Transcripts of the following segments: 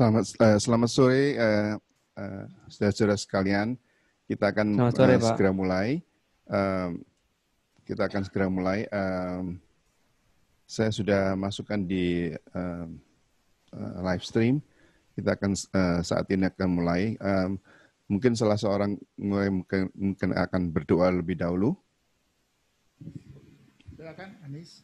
Selamat sore, saudara-saudara sekalian. Kita akan Selamat sore, Pak. segera mulai. Saya sudah masukkan di live stream. Kita akan saat ini akan mulai. Mungkin salah seorang mungkin akan berdoa lebih dahulu. Silakan, Anis.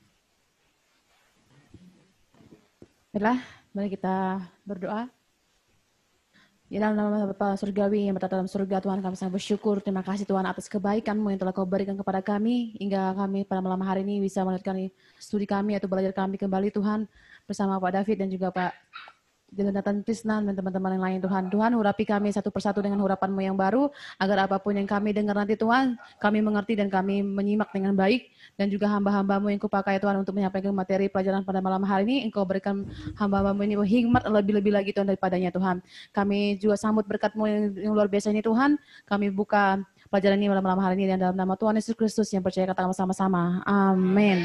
Baiklah, mari kita berdoa. Di dalam nama Bapa Surgawi yang berada dalam surga, Tuhan, kami sangat bersyukur. Terima kasih Tuhan atas kebaikan-Mu yang telah Kau berikan kepada kami, hingga kami pada malam hari ini bisa melanjutkan studi kami atau belajar kami kembali, Tuhan, bersama Pak David dan juga Pak Jonathan Tisnan dan teman-teman yang lain, Tuhan. Tuhan, urapi kami satu persatu dengan harapan-Mu yang baru, agar apapun yang kami dengar nanti, Tuhan, kami mengerti dan kami menyimak dengan baik, dan juga hamba-hamba-Mu yang Kupakai, Tuhan, untuk menyampaikan materi pelajaran pada malam hari ini. Engkau berikan hamba-hamba-Mu ini hikmat lebih-lebih lagi, Tuhan, daripadanya, Tuhan. Kami juga sambut berkat-Mu yang luar biasa ini, Tuhan. Kami buka pelajaran ini malam hari ini, dan dalam nama Tuhan Yesus Kristus yang percaya, katakan sama-sama. Amin.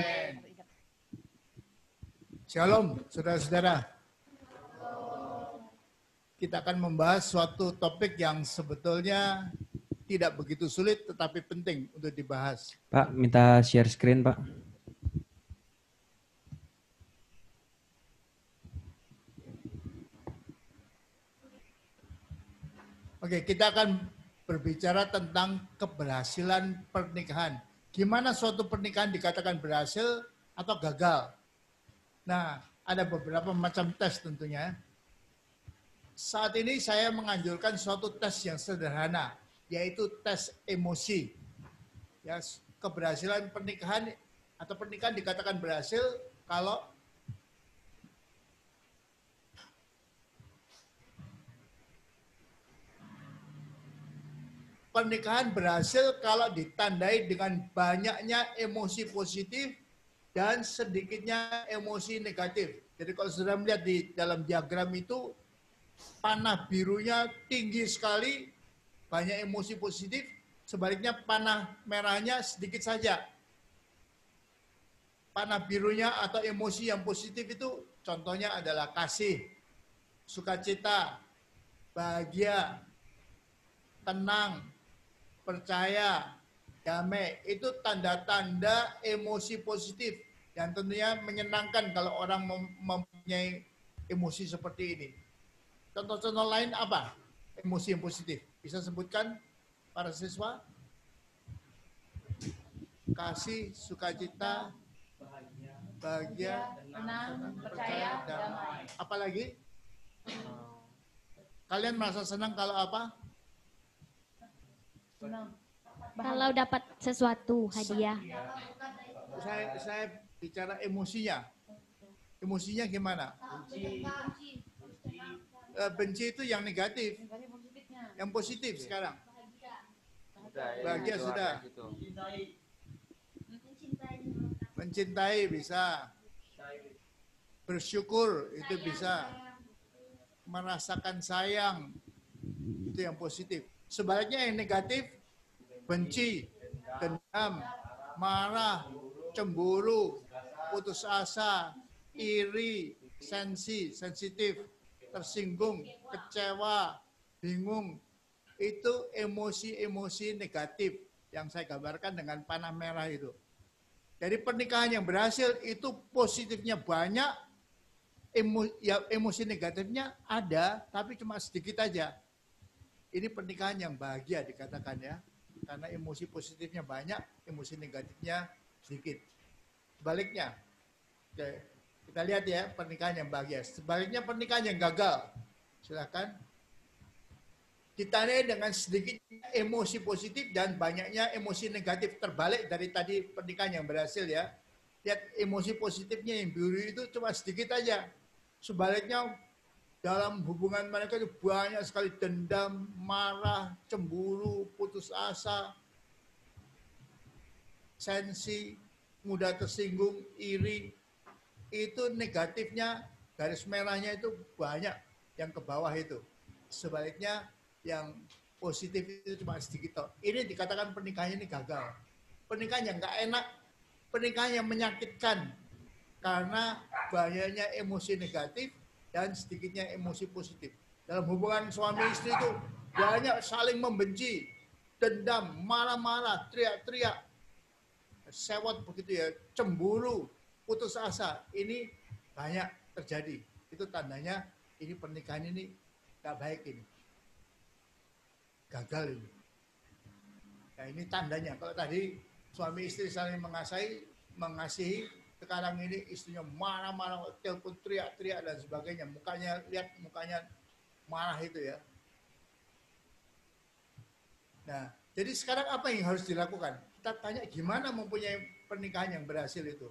Shalom, saudara-saudara. Kita akan membahas suatu topik yang sebetulnya tidak begitu sulit, tetapi penting untuk dibahas. Pak, minta share screen, Pak. Oke, kita akan berbicara tentang keberhasilan pernikahan. Gimana suatu pernikahan dikatakan berhasil atau gagal? Nah, ada beberapa macam tes tentunya. Saat ini saya menganjurkan suatu tes yang sederhana, yaitu tes emosi. Ya, keberhasilan pernikahan atau pernikahan dikatakan berhasil kalau pernikahan berhasil kalau ditandai dengan banyaknya emosi positif dan sedikitnya emosi negatif. Jadi kalau sudah melihat di dalam diagram itu, panah birunya tinggi sekali, banyak emosi positif, sebaliknya panah merahnya sedikit saja. Panah birunya atau emosi yang positif itu contohnya adalah kasih, sukacita, bahagia, tenang, percaya, damai. Itu tanda-tanda emosi positif yang tentunya menyenangkan kalau orang mempunyai emosi seperti ini. Contoh-contoh lain apa? Emosi yang positif. Bisa sebutkan para siswa? Kasih, sukacita, bahagia, tenang, percaya, damai. Apa lagi? Kalian merasa senang kalau apa? Senang. Kalau dapat sesuatu, hadiah. Saya bicara emosinya. Emosinya gimana? Benci itu yang negatif. Yang positif sekarang. Bahagia sudah. Mencintai bisa. Bersyukur itu bisa. Merasakan sayang itu yang positif. Sebaliknya yang negatif, benci, dendam, marah, cemburu, putus asa, iri, sensitif, tersinggung, kecewa, bingung. Itu emosi-emosi negatif yang saya gambarkan dengan panah merah itu. Jadi pernikahan yang berhasil itu positifnya banyak, emosi negatifnya ada, tapi cuma sedikit aja. Ini pernikahan yang bahagia dikatakan ya, karena emosi positifnya banyak, emosi negatifnya sedikit. Sebaliknya, kita lihat ya pernikahan yang bahagia. Sebaliknya pernikahan yang gagal, silakan. Ditandai dengan sedikit emosi positif dan banyaknya emosi negatif, terbalik dari tadi pernikahan yang berhasil ya. Lihat emosi positifnya yang biru itu cuma sedikit aja. Sebaliknya dalam hubungan mereka itu banyak sekali dendam, marah, cemburu, putus asa, sensi, mudah tersinggung, iri. Itu negatifnya, garis merahnya itu banyak yang ke bawah itu. Sebaliknya yang positif itu cuma sedikit. Ini dikatakan pernikahan ini gagal. Pernikahan yang nggak enak, pernikahan yang menyakitkan karena banyaknya emosi negatif dan sedikitnya emosi positif. Dalam hubungan suami istri itu banyak saling membenci, dendam, marah-marah, teriak-teriak, sewot begitu ya, cemburu, putus asa. Ini banyak terjadi. Itu tandanya ini pernikahan ini nggak baik ini. Gagal ini. Nah, ini tandanya. Kalau tadi suami istri saling mengasihi, sekarang ini istrinya marah-marah, telepon teriak-teriak dan sebagainya. Mukanya, lihat mukanya marah itu ya. Nah, jadi sekarang apa yang harus dilakukan? Kita tanya gimana mempunyai pernikahan yang berhasil itu.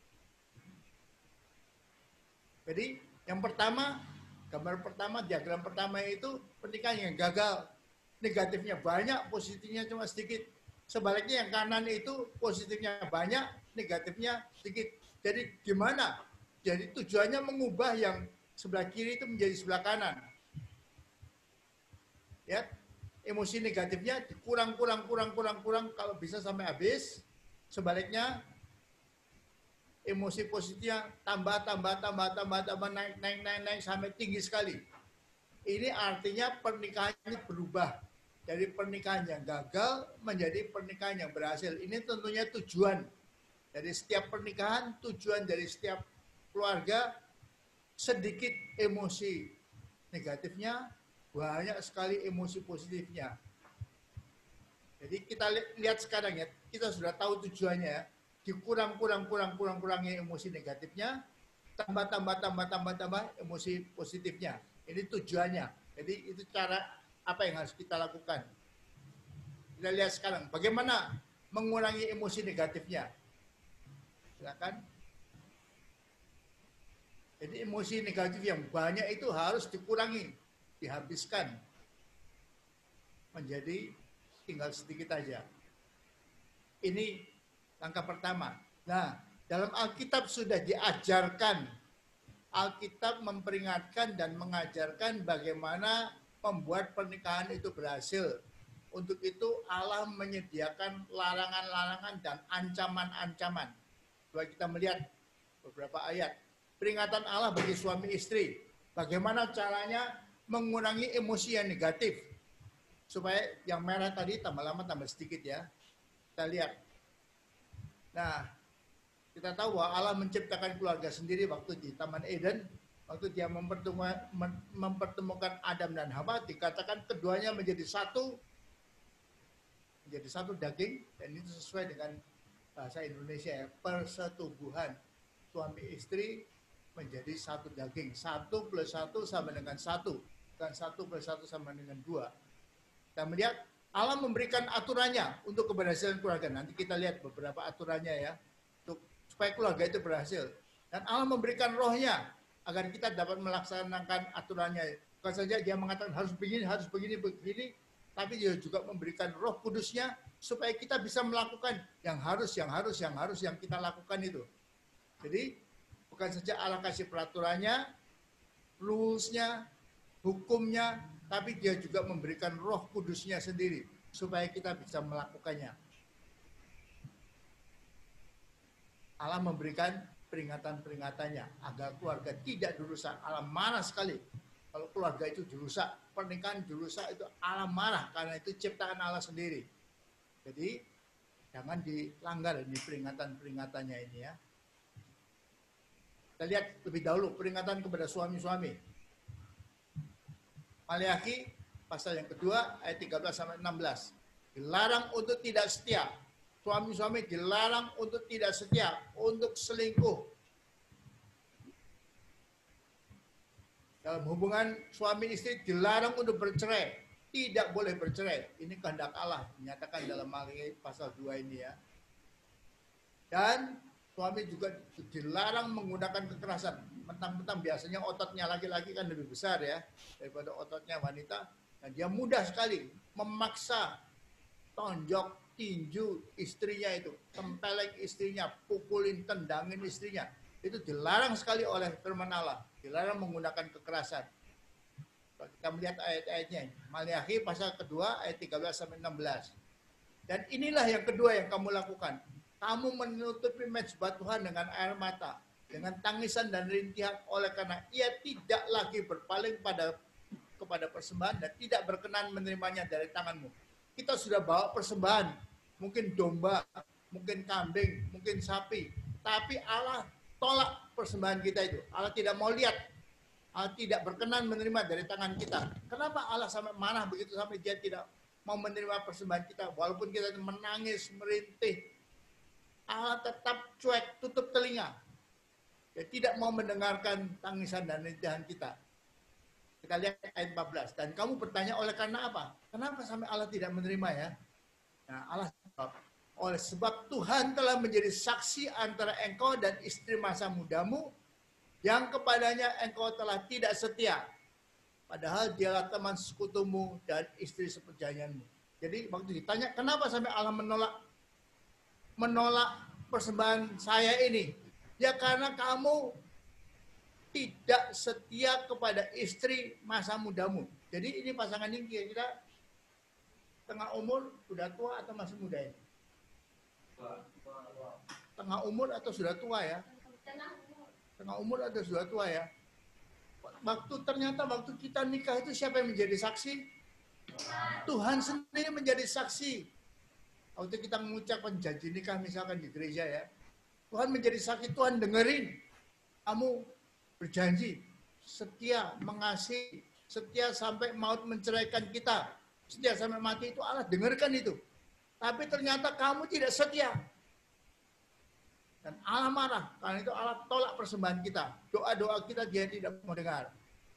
Jadi yang pertama, gambar pertama, diagram pertama itu pernikahan yang gagal. Negatifnya banyak, positifnya cuma sedikit. Sebaliknya yang kanan itu positifnya banyak, negatifnya sedikit. Jadi gimana? Jadi tujuannya mengubah yang sebelah kiri itu menjadi sebelah kanan. Ya, emosi negatifnya kurang, kalau bisa sampai habis. Sebaliknya emosi positifnya tambah, naik sampai tinggi sekali. Ini artinya pernikahan ini berubah. Dari pernikahan yang gagal menjadi pernikahan yang berhasil. Ini tentunya tujuan dari setiap pernikahan, tujuan dari setiap keluarga, sedikit emosi negatifnya, banyak sekali emosi positifnya. Jadi kita lihat sekarang ya, kita sudah tahu tujuannya ya. Dikurang-kurangi emosi negatifnya, tambah emosi positifnya. Ini tujuannya. Jadi itu cara apa yang harus kita lakukan. Kita lihat sekarang bagaimana mengurangi emosi negatifnya. Silakan. Jadi emosi negatif yang banyak itu harus dikurangi, dihabiskan. Menjadi tinggal sedikit aja. Ini langkah pertama. Nah, dalam Alkitab sudah diajarkan. Alkitab memperingatkan dan mengajarkan bagaimana membuat pernikahan itu berhasil. Untuk itu Allah menyediakan larangan-larangan dan ancaman-ancaman. Coba kita melihat beberapa ayat. Peringatan Allah bagi suami istri. Bagaimana caranya mengurangi emosi yang negatif. Supaya yang merah tadi tambah lama tambah sedikit ya. Kita lihat. Nah, kita tahu bahwa Allah menciptakan keluarga sendiri waktu di Taman Eden. Waktu dia mempertemukan Adam dan Hawa, dikatakan keduanya menjadi satu daging, dan itu sesuai dengan bahasa Indonesia ya, persetubuhan suami istri menjadi satu daging. 1 + 1 sama dengan 1, bukan 1 + 1 sama dengan 2. Kita melihat Allah memberikan aturannya untuk keberhasilan keluarga. Nanti kita lihat beberapa aturannya ya, supaya keluarga itu berhasil. Dan Allah memberikan rohnya agar kita dapat melaksanakan aturannya. Bukan saja dia mengatakan harus begini, tapi dia juga memberikan Roh Kudusnya supaya kita bisa melakukan yang harus kita lakukan itu. Jadi bukan saja Allah kasih peraturannya, rules-nya, hukumnya, tapi dia juga memberikan Roh Kudusnya sendiri supaya kita bisa melakukannya. Allah memberikan peringatan-peringatannya agar keluarga tidak dirusak. Allah marah sekali kalau keluarga itu dirusak, pernikahan dirusak, itu Allah marah karena itu ciptaan Allah sendiri. Jadi jangan dilanggar ini peringatan-peringatannya ini ya. Kita lihat lebih dahulu peringatan kepada suami-suami. Maliaki pasal yang kedua ayat 13 sampai 16. Dilarang untuk tidak setia. Suami-suami dilarang untuk tidak setia, untuk selingkuh. Dalam hubungan suami istri dilarang untuk bercerai, tidak boleh bercerai. Ini kehendak Allah, dinyatakan dalam Maliaki pasal 2 ini ya. Dan suami juga dilarang menggunakan kekerasan. Mentang-mentang biasanya ototnya laki-laki kan lebih besar ya daripada ototnya wanita. Dan dia mudah sekali memaksa, tonjok, tinju istrinya itu, tempeleng istrinya, pukulin, tendangin istrinya. Itu dilarang sekali oleh firman Allah. Dilarang menggunakan kekerasan. Kalau kita melihat ayat-ayatnya, Maliaki pasal kedua ayat 13 sampai 16. Dan inilah yang kedua yang kamu lakukan. Kamu menutupi mezbah Tuhan dengan air mata. dengan tangisan dan rintihan oleh karena ia tidak lagi berpaling kepada persembahan dan tidak berkenan menerimanya dari tanganmu. Kita sudah bawa persembahan, mungkin domba, mungkin kambing, mungkin sapi, tapi Allah tolak persembahan kita itu. Allah tidak mau lihat, Allah tidak berkenan menerima dari tangan kita. Kenapa Allah sampai marah begitu sampai dia tidak mau menerima persembahan kita? Walaupun kita menangis, merintih, Allah tetap cuek, tutup telinga. Dia tidak mau mendengarkan tangisan dan rintihan kita. Kita lihat ayat 14. Dan kamu bertanya oleh karena apa? Kenapa sampai Allah tidak menerima ya? Nah, Allah jawab, oleh sebab Tuhan telah menjadi saksi antara engkau dan istri masa mudamu yang kepadanya engkau telah tidak setia. Padahal dialah teman sekutumu dan istri seperjalananmu. Jadi waktu ditanya kenapa sampai Allah menolak persembahan saya ini? Ya karena kamu tidak setia kepada istri masa mudamu. Jadi ini pasangan ini kira-kira tengah umur, sudah tua atau masih muda ini? Tengah umur atau sudah tua ya? Tengah umur atau sudah tua ya? Ternyata waktu kita nikah itu siapa yang menjadi saksi? Tuhan sendiri menjadi saksi. Waktu kita mengucapkan janji nikah misalkan di gereja ya, Tuhan menjadi saksi, Tuhan dengerin. Kamu berjanji setia, mengasihi, setia sampai maut menceraikan kita. Setia sampai mati itu Allah dengarkan itu. Tapi ternyata kamu tidak setia. Dan Allah marah. Karena itu Allah tolak persembahan kita. Doa-doa kita dia tidak mau dengar.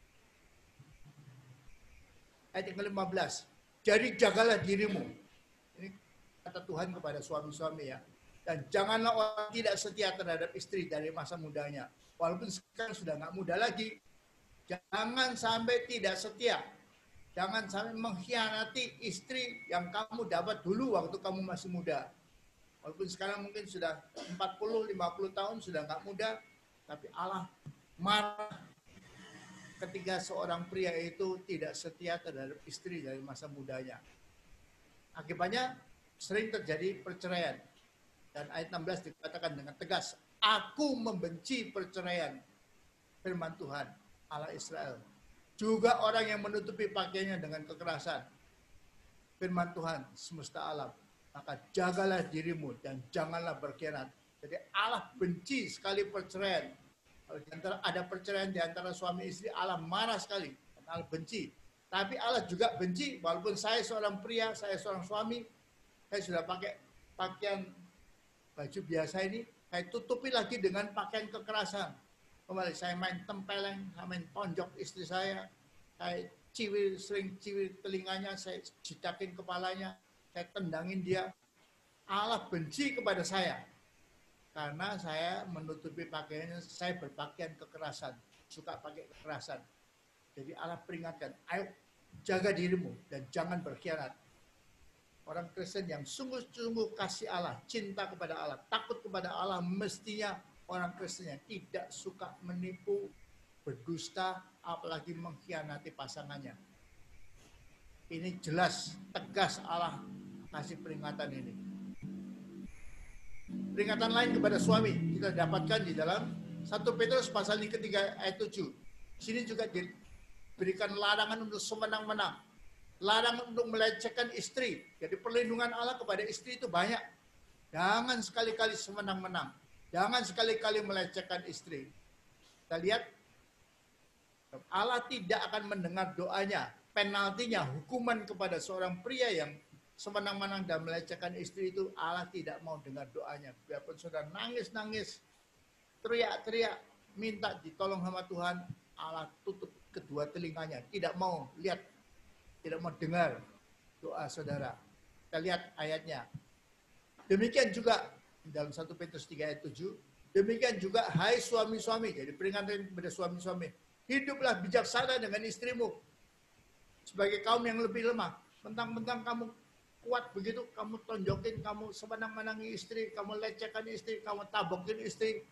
Ayat yang ke-15. Jadi jagalah dirimu. Ini kata Tuhan kepada suami-suami ya. Dan janganlah orang tidak setia terhadap istri dari masa mudanya. Walaupun sekarang sudah nggak muda lagi. Jangan sampai tidak setia. Jangan sampai mengkhianati istri yang kamu dapat dulu waktu kamu masih muda. Walaupun sekarang mungkin sudah 40-50 tahun, sudah nggak muda. Tapi Allah marah ketika seorang pria itu tidak setia terhadap istri dari masa mudanya. Akibatnya sering terjadi perceraian. Dan ayat 16 dikatakan dengan tegas, aku membenci perceraian. Firman Tuhan, Allah Israel. Juga orang yang menutupi pakaiannya dengan kekerasan. Firman Tuhan semesta alam. Maka jagalah dirimu dan janganlah berkhianat. Jadi Allah benci sekali perceraian. Kalau ada perceraian di antara suami istri, Allah marah sekali. Allah benci. Tapi Allah juga benci, walaupun saya seorang pria, saya seorang suami, saya sudah pakai pakaian baju biasa ini, saya tutupi lagi dengan pakaian kekerasan. Kembali saya main tempeleng, saya main tonjok istri saya sering ciwil telinganya, saya jitakin kepalanya, saya tendangin dia. Allah benci kepada saya. Karena saya menutupi pakaiannya, saya berpakaian kekerasan, suka pakai kekerasan. Jadi Allah peringatkan, ayo jaga dirimu dan jangan berkhianat. Orang Kristen yang sungguh-sungguh kasih Allah, cinta kepada Allah, takut kepada Allah, mestinya orang Kristen yang tidak suka menipu, berdusta, apalagi mengkhianati pasangannya. Ini jelas, tegas Allah kasih peringatan ini. Peringatan lain kepada suami kita dapatkan di dalam 1 Petrus pasal yang ketiga ayat 7. Sini juga diberikan larangan untuk semenang-menang. Larangan untuk melecehkan istri. Jadi perlindungan Allah kepada istri itu banyak. Jangan sekali-kali semenang-menang. Jangan sekali-kali melecehkan istri. Kita lihat, Allah tidak akan mendengar doanya. Penaltinya, hukuman kepada seorang pria yang semenang-menang dan melecehkan istri itu, Allah tidak mau dengar doanya. Biarpun saudara nangis-nangis, teriak-teriak, minta ditolong sama Tuhan, Allah tutup kedua telinganya. Tidak mau lihat, tidak mau dengar doa saudara. Kita lihat ayatnya. Demikian juga dalam 1 Petrus 3 ayat 7. Demikian juga hai suami-suami. Jadi peringatan kepada suami-suami. Hiduplah bijaksana dengan istrimu. Sebagai kaum yang lebih lemah. Mentang-mentang kamu kuat begitu, kamu tonjokin, kamu semenang-menangi istri, kamu lecehkan istri, kamu tabokin istri.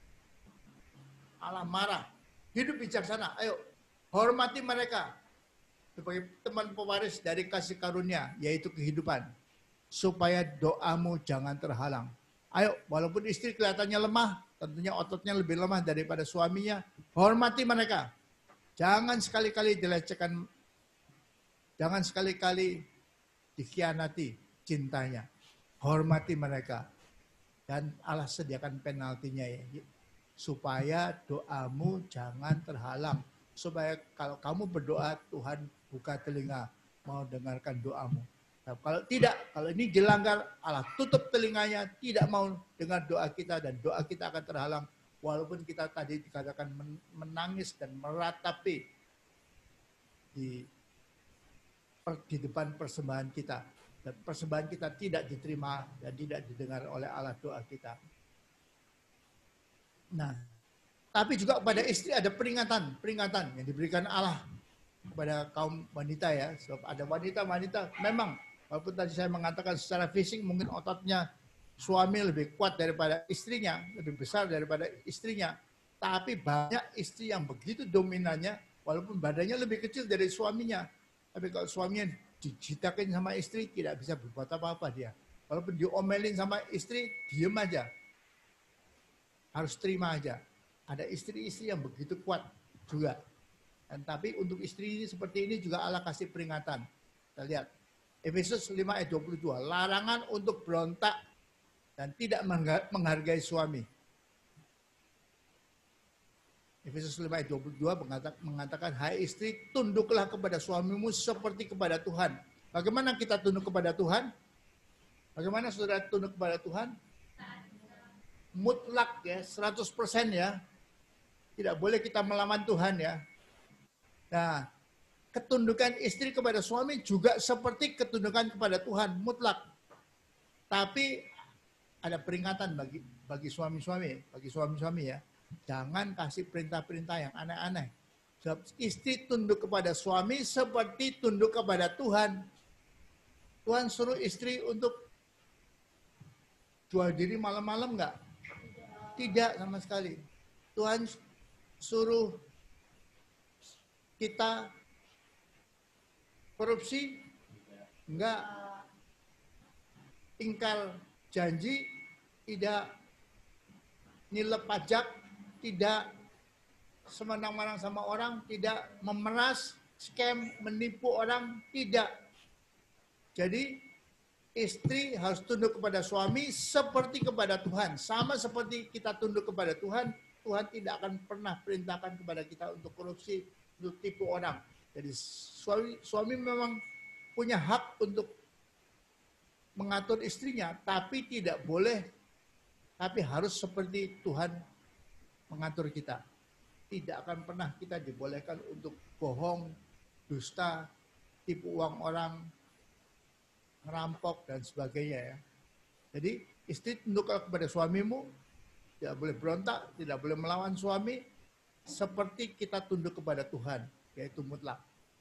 Allah marah. Hidup bijaksana. Ayo, hormati mereka. Sebagai teman pewaris dari kasih karunia, yaitu kehidupan. Supaya doamu jangan terhalang. Ayo, walaupun istri kelihatannya lemah, tentunya ototnya lebih lemah daripada suaminya, hormati mereka. Jangan sekali-kali dilecehkan, jangan sekali-kali dikhianati cintanya. Hormati mereka. Dan Allah sediakan penaltinya ya. Supaya doamu jangan terhalang. Supaya kalau kamu berdoa, Tuhan buka telinga, mau dengarkan doamu. Nah, kalau tidak, kalau ini dilanggar, Allah tutup telinganya, tidak mau dengar doa kita dan doa kita akan terhalang. Walaupun kita tadi dikatakan menangis dan meratapi di depan persembahan kita. Dan persembahan kita tidak diterima dan tidak didengar oleh Allah doa kita. Nah, tapi juga kepada istri ada peringatan yang diberikan Allah kepada kaum wanita ya. Sebab ada wanita-wanita memang, walaupun tadi saya mengatakan secara fisik mungkin ototnya suami lebih kuat daripada istrinya, lebih besar daripada istrinya. Tapi banyak istri yang begitu dominannya, walaupun badannya lebih kecil dari suaminya. Tapi kalau suaminya dijitakin sama istri, tidak bisa berbuat apa-apa dia. Walaupun diomelin sama istri, diem aja. Harus terima aja. Ada istri-istri yang begitu kuat juga. Dan tapi untuk istri ini seperti ini juga Allah kasih peringatan. Kita lihat. Efesus 5 ayat 22. Larangan untuk berontak dan tidak menghargai suami. Efesus 5 ayat 22 mengatakan, hai istri, tunduklah kepada suamimu seperti kepada Tuhan. Bagaimana kita tunduk kepada Tuhan? Bagaimana saudara tunduk kepada Tuhan? Mutlak ya, 100% ya. Tidak boleh kita melawan Tuhan ya. Nah, ketundukan istri kepada suami juga seperti ketundukan kepada Tuhan, mutlak. Tapi ada peringatan bagi suami-suami ya. Jangan kasih perintah-perintah yang aneh-aneh. Sebab istri tunduk kepada suami seperti tunduk kepada Tuhan. Tuhan suruh istri untuk jual diri malam-malam enggak? Tidak sama sekali. Tuhan suruh kita korupsi? Enggak. Ingkar janji? Tidak. Nilai pajak? Tidak. Semena-mena sama orang? Tidak. Memeras, scam, menipu orang? Tidak. Jadi istri harus tunduk kepada suami seperti kepada Tuhan. Sama seperti kita tunduk kepada Tuhan, Tuhan tidak akan pernah perintahkan kepada kita untuk korupsi, untuk tipu orang. Jadi suami memang punya hak untuk mengatur istrinya, tapi tidak boleh, tapi harus seperti Tuhan mengatur kita. Tidak akan pernah kita dibolehkan untuk bohong, dusta, tipu uang orang, ngerampok, dan sebagainya ya. Jadi istri tunduklah kepada suamimu, tidak boleh berontak, tidak boleh melawan suami, seperti kita tunduk kepada Tuhan, yaitu mutlak.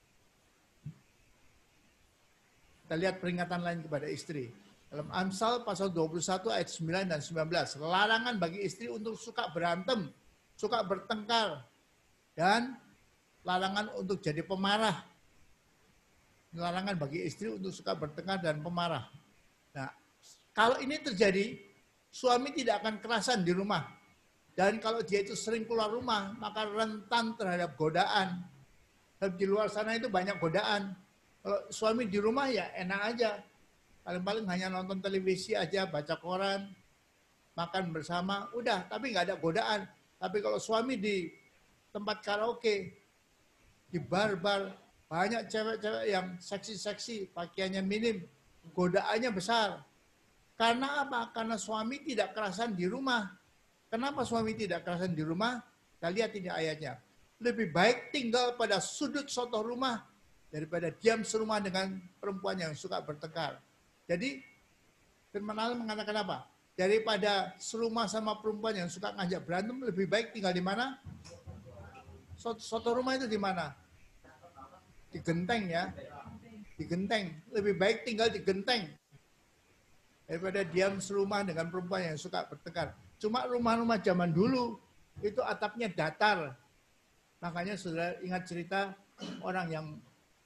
Kita lihat peringatan lain kepada istri. Dalam Amsal pasal 21 ayat 9 dan 19. Larangan bagi istri untuk suka berantem, suka bertengkar, dan larangan untuk jadi pemarah. Larangan bagi istri untuk suka bertengkar dan pemarah. Nah, kalau ini terjadi, suami tidak akan kerasan di rumah. Dan kalau dia itu sering keluar rumah, maka rentan terhadap godaan. Dan di luar sana itu banyak godaan. Kalau suami di rumah ya enak aja. Paling-paling hanya nonton televisi aja, baca koran, makan bersama, udah, tapi nggak ada godaan. Tapi kalau suami di tempat karaoke, di bar-bar, banyak cewek-cewek yang seksi-seksi, pakaiannya minim, godaannya besar. Karena apa? Karena suami tidak kerasan di rumah. Kenapa suami tidak kerasan di rumah? Kita lihat ini ayatnya. Lebih baik tinggal pada sudut sotoh rumah daripada diam serumah dengan perempuan yang suka bertengkar. Jadi firman Allah mengatakan apa? Daripada serumah sama perempuan yang suka ngajak berantem, lebih baik tinggal di mana? Sotoh rumah itu di mana? Di genteng ya. Di genteng. Lebih baik tinggal di genteng daripada diam serumah dengan perempuan yang suka bertengkar. Cuma rumah-rumah zaman dulu itu atapnya datar. Makanya saudara ingat cerita orang yang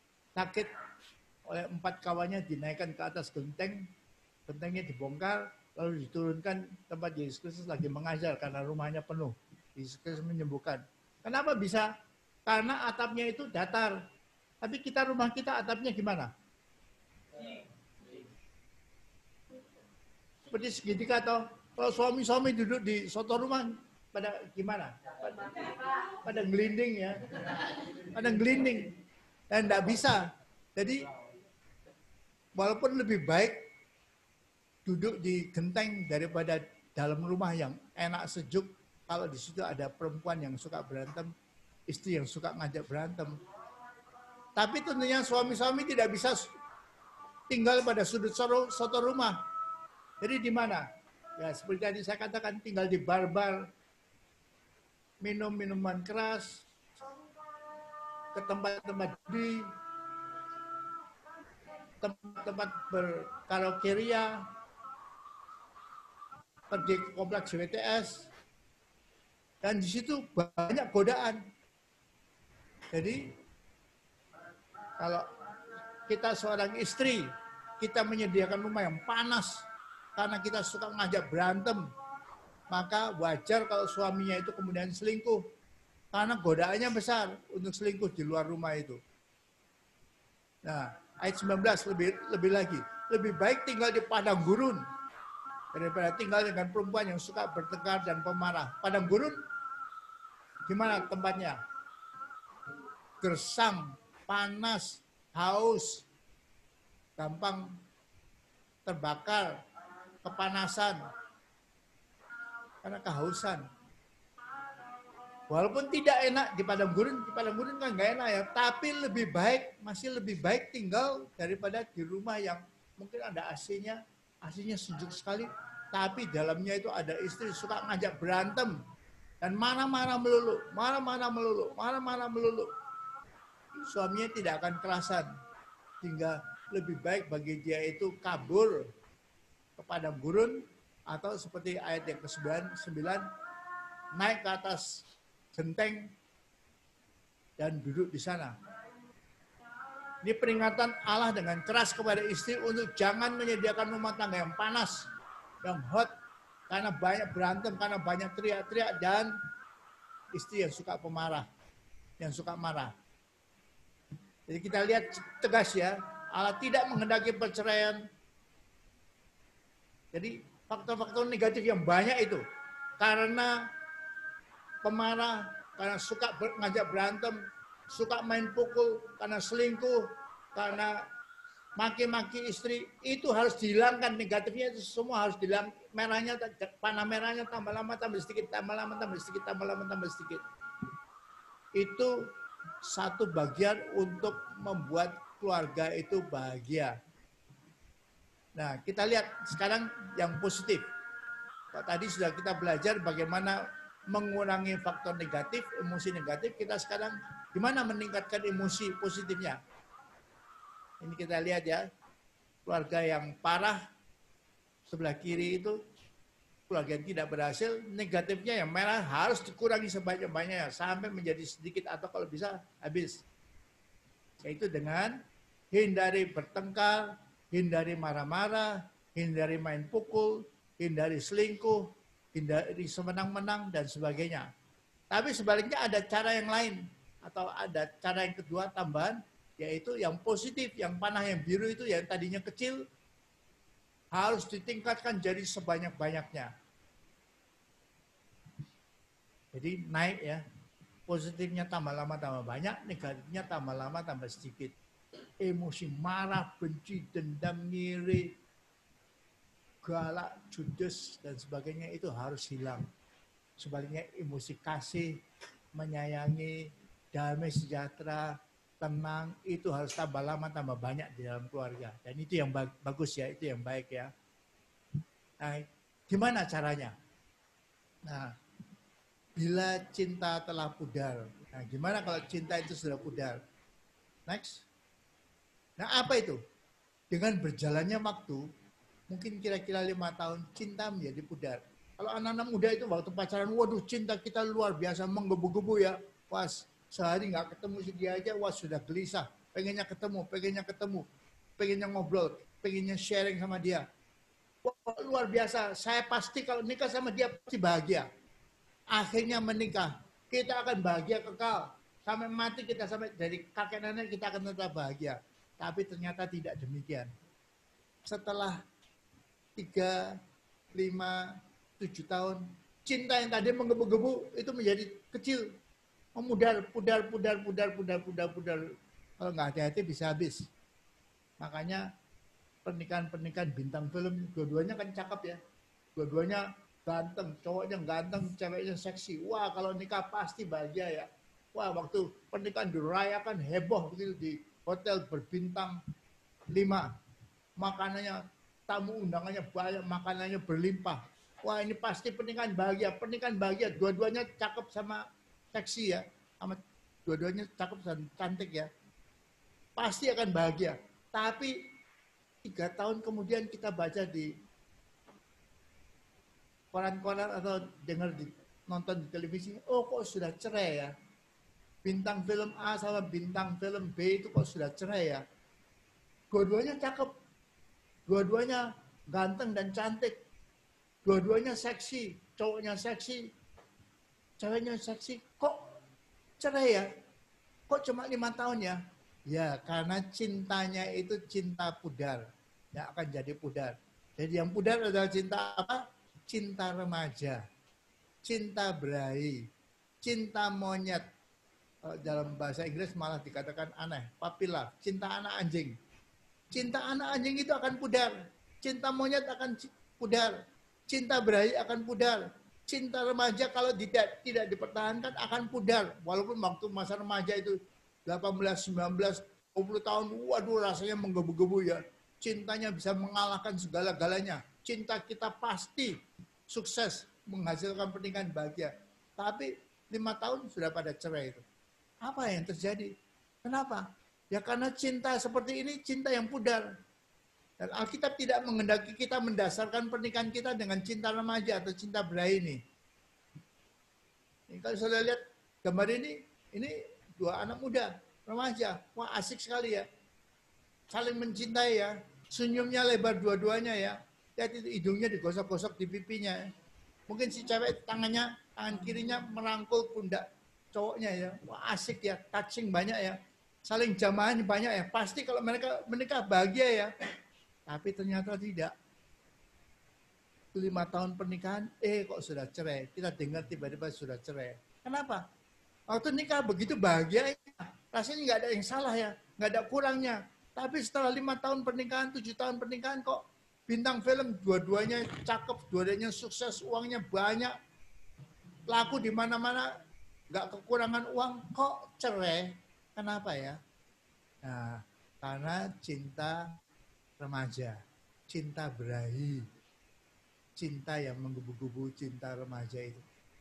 sakit oleh 4 kawannya dinaikkan ke atas genteng, gentengnya dibongkar, lalu diturunkan tempat Yesus Kristus lagi mengajar karena rumahnya penuh. Yesus Kristus menyembuhkan. Kenapa bisa? Karena atapnya itu datar. Tapi rumah kita atapnya gimana? Seperti segitiga atau kalau suami-suami duduk di soto rumah pada gimana? Pada gelinding ya. Pada gelinding. Dan tidak bisa. Jadi walaupun lebih baik duduk di genteng daripada dalam rumah yang enak sejuk, kalau di situ ada perempuan yang suka berantem, istri yang suka ngajak berantem. Tapi tentunya suami-suami tidak bisa tinggal pada sudut soto rumah. Jadi di mana? Ya seperti tadi saya katakan, tinggal di bar-bar, minum minuman keras, ke tempat-tempat di tempat berkaraokeria, pergi ke kompleks WTS, dan di situ banyak godaan. Jadi kalau kita seorang istri, kita menyediakan rumah yang panas karena kita suka ngajak berantem, maka wajar kalau suaminya itu kemudian selingkuh karena godaannya besar untuk selingkuh di luar rumah itu. Nah, ayat 19 lebih lagi, lebih baik tinggal di padang gurun daripada tinggal dengan perempuan yang suka bertengkar dan pemarah. Padang gurun gimana tempatnya? Gersang, panas, haus, gampang terbakar, kepanasan, karena kehausan. Walaupun tidak enak di padang gurun kan nggak enak ya, tapi masih lebih baik tinggal daripada di rumah yang mungkin ada AC-nya sejuk sekali, tapi dalamnya itu ada istri suka ngajak berantem dan marah-marah melulu. Suaminya tidak akan kerasan, sehingga lebih baik bagi dia itu kabur ke padang gurun atau seperti ayat yang ke-9 naik ke atas genteng dan duduk di sana. Ini peringatan Allah dengan keras kepada istri untuk jangan menyediakan rumah tangga yang panas, yang hot, karena banyak berantem, karena banyak teriak-teriak, dan istri yang suka pemarah, yang suka marah. Jadi kita lihat tegas ya, Allah tidak menghendaki perceraian. Jadi faktor-faktor negatif yang banyak itu karena pemarah, karena suka ngajak berantem, suka main pukul, karena selingkuh, karena maki-maki istri, itu harus dihilangkan. Negatifnya itu semua harus dihilangkan. Panah merahnya tambah lama tambah sedikit, tambah lama tambah sedikit, tambah lama tambah sedikit. Itu satu bagian untuk membuat keluarga itu bahagia. Nah, kita lihat sekarang yang positif. Tadi sudah kita belajar bagaimana mengurangi faktor negatif, emosi negatif. Kita sekarang gimana meningkatkan emosi positifnya. Ini kita lihat ya, keluarga yang parah sebelah kiri itu keluarga yang tidak berhasil, negatifnya yang merah harus dikurangi sebanyak-banyaknya sampai menjadi sedikit atau kalau bisa habis. Yaitu dengan hindari bertengkar, hindari marah-marah, hindari main pukul, hindari selingkuh, hindari semenang-menang, dan sebagainya. Tapi sebaliknya ada cara yang lain, atau ada cara yang kedua tambahan, yaitu yang positif, yang panah, yang biru itu yang tadinya kecil, harus ditingkatkan jadi sebanyak-banyaknya. Jadi naik ya, positifnya tambah lama tambah banyak, negatifnya tambah lama tambah sedikit. Emosi marah, benci, dendam, ngiri, galak, judes, dan sebagainya itu harus hilang. Sebaliknya emosi kasih, menyayangi, damai sejahtera, tenang, itu harus tambah lama tambah banyak di dalam keluarga. Dan itu yang bagus ya, itu yang baik ya. Nah, gimana caranya? Nah, bila cinta telah pudar. Nah, gimana kalau cinta itu sudah pudar? Next. Nah, apa itu? Dengan berjalannya waktu, mungkin kira-kira 5 tahun cinta menjadi pudar. Kalau anak-anak muda itu waktu pacaran, waduh cinta kita luar biasa, menggebu-gebu ya. Pas sehari nggak ketemu si dia aja, wah sudah gelisah. Pengennya ketemu, pengennya ngobrol, pengennya sharing sama dia. Wah, luar biasa. Saya pasti kalau nikah sama dia pasti bahagia. Akhirnya menikah, kita akan bahagia kekal. Sampai mati kita, sampai dari kakek nenek kita akan tetap bahagia. Tapi ternyata tidak demikian. Setelah 3, 5, 7 tahun, cinta yang tadi menggebu-gebu itu menjadi kecil. Memudar, pudar. Kalau nggak hati-hati bisa habis. Makanya pernikahan bintang film, dua-duanya kan cakep ya. Dua-duanya ganteng, cowoknya ganteng, ceweknya seksi. Wah, kalau nikah pasti bahagia ya. Wah, waktu pernikahan dirayakan heboh begitu di hotel berbintang 5. Makanannya, tamu undangannya banyak, makanannya berlimpah. Wah, ini pasti pernikahan bahagia. Dua-duanya cakep sama seksi ya. Sama dua-duanya cakep dan cantik ya. Pasti akan bahagia. Tapi 3 tahun kemudian kita baca di koran-koran atau nonton di televisi, oh kok sudah cerai ya. Bintang film A sama bintang film B itu kok sudah cerai ya. Dua-duanya cakep. Dua-duanya ganteng dan cantik. Dua-duanya seksi. Cowoknya seksi. Ceweknya seksi. Kok cerai ya? Kok cuma 5 tahun ya? Ya, karena cintanya itu cinta pudar. Yang akan jadi pudar. Jadi yang pudar adalah cinta apa? Cinta remaja, cinta berahi, cinta monyet. Dalam bahasa Inggris malah dikatakan aneh, puppy love, cinta anak anjing. Cinta anak anjing itu akan pudar, cinta monyet akan pudar, cinta berahi akan pudar, cinta remaja kalau tidak dipertahankan akan pudar. Walaupun waktu masa remaja itu 18, 19, 20 tahun, waduh rasanya menggebu-gebu ya. Cintanya bisa mengalahkan segala-galanya. Cinta kita pasti sukses menghasilkan pernikahan bahagia. Tapi 5 tahun sudah pada cerai itu. Apa yang terjadi? Kenapa? Ya karena cinta seperti ini, cinta yang pudar. Dan Alkitab tidak menghendaki kita mendasarkan pernikahan kita dengan cinta remaja atau cinta berahi ini. Kalau sudah lihat gambar ini 2 anak muda, remaja. Wah asik sekali ya. Saling mencintai ya. Senyumnya lebar dua-duanya ya. Lihat itu hidungnya digosok-gosok di pipinya. Mungkin si cewek tangan kirinya merangkul pundak cowoknya ya. Wah asik ya, touching banyak ya. Saling jamahan banyak ya. Pasti kalau mereka menikah bahagia ya. Tapi ternyata tidak. 5 tahun pernikahan, kok sudah cerai. Kita dengar tiba-tiba sudah cerai. Kenapa? Waktu nikah begitu bahagia, rasanya nggak ada yang salah ya. Nggak ada kurangnya. Tapi setelah 5 tahun pernikahan, 7 tahun pernikahan kok bintang film dua-duanya cakep, dua-duanya sukses, uangnya banyak, laku di mana-mana, nggak kekurangan uang, kok cerai? Kenapa ya? Nah, karena cinta remaja, cinta berahi, cinta yang menggebu-gebu, cinta remaja itu.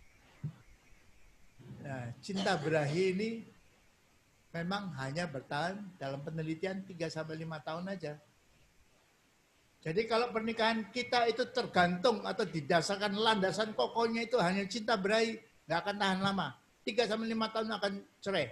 Nah, cinta berahi ini memang hanya bertahan dalam penelitian 3-5 tahun aja. Jadi kalau pernikahan kita itu tergantung atau didasarkan landasan kokohnya itu hanya cinta berahi, nggak akan tahan lama. 3-5 tahun akan cerai.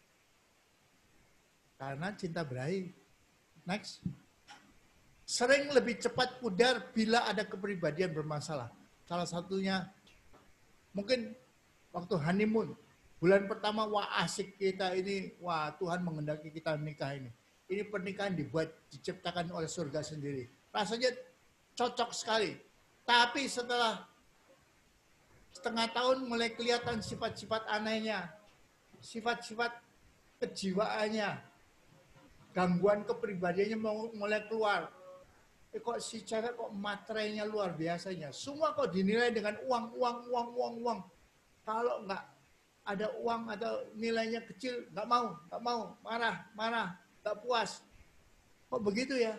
Karena cinta berahi. Next. Sering lebih cepat pudar bila ada kepribadian bermasalah. Salah satunya mungkin waktu honeymoon. Bulan pertama, wah asik kita ini, wah Tuhan menghendaki kita nikah ini. Ini pernikahan diciptakan oleh surga sendiri. Rasanya cocok sekali. Tapi setelah setengah tahun mulai kelihatan sifat-sifat anehnya. Sifat-sifat kejiwaannya. Gangguan kepribadiannya mulai keluar. Kok si cewek kok materainya luar biasanya. Semua kok dinilai dengan uang. Kalau nggak ada uang atau nilainya kecil, nggak mau, marah, nggak puas. Kok begitu ya?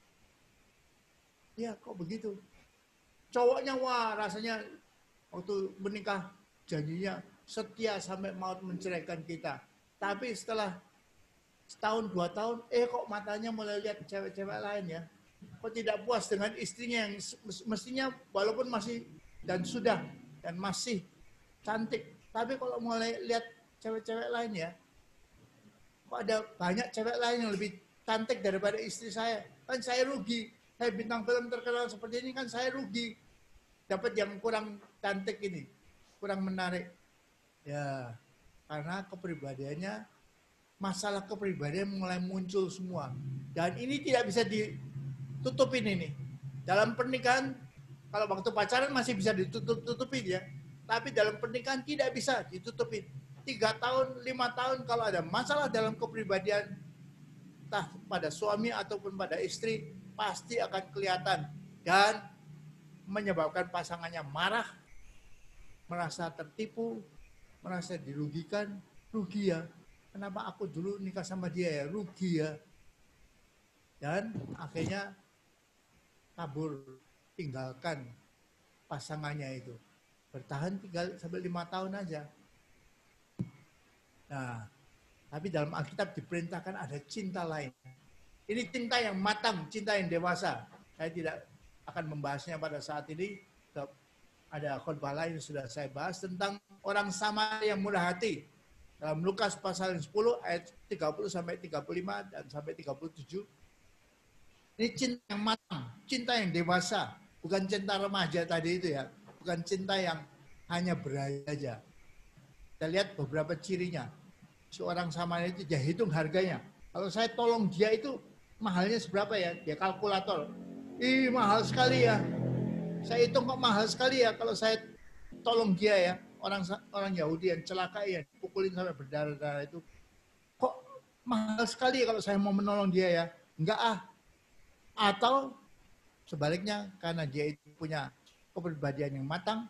Ya, kok begitu? Cowoknya wah rasanya waktu menikah janjinya setia sampai maut menceraikan kita. Tapi setelah setahun 2 tahun, kok matanya mulai lihat cewek-cewek lain ya. Kok tidak puas dengan istrinya yang mestinya walaupun masih dan masih cantik. Tapi kalau mulai lihat cewek-cewek lain ya, kok ada banyak cewek lain yang lebih cantik daripada istri saya. Kan saya rugi. bintang film terkenal seperti ini kan saya rugi. Dapat yang kurang cantik ini, kurang menarik. Ya, karena kepribadiannya, masalah kepribadian mulai muncul semua. Dan ini tidak bisa ditutupin ini. Dalam pernikahan, kalau waktu pacaran masih bisa ditutup-tutupin ya. Tapi dalam pernikahan tidak bisa ditutupin. 3 tahun, 5 tahun kalau ada masalah dalam kepribadian, entah pada suami ataupun pada istri, pasti akan kelihatan. Dan menyebabkan pasangannya marah, merasa tertipu, merasa dirugikan, rugi ya. Kenapa aku dulu nikah sama dia ya, rugi ya. Dan akhirnya kabur, tinggalkan pasangannya itu. Bertahan tinggal sampai 5 tahun aja. Nah, tapi dalam Alkitab diperintahkan ada cinta lain. Ini cinta yang matang, cinta yang dewasa. Saya tidak akan membahasnya pada saat ini. Ada khotbah lain yang sudah saya bahas tentang orang Samaria yang murah hati. Dalam Lukas pasal 10 ayat 30 sampai 35 dan sampai 37. Ini cinta yang matang, cinta yang dewasa. Bukan cinta remaja tadi itu ya. Bukan cinta yang hanya beraya aja. Kita lihat beberapa cirinya. Seorang Samaria itu dia hitung harganya. Kalau saya tolong dia itu mahalnya seberapa ya? Dia kalkulator. Ih, mahal sekali ya. Saya hitung kok mahal sekali ya kalau saya tolong dia ya. Orang Yahudi yang celaka ya, pukulin sampai berdarah-darah itu. Kok mahal sekali ya kalau saya mau menolong dia ya? Enggak ah. Atau sebaliknya karena dia itu punya kepribadian yang matang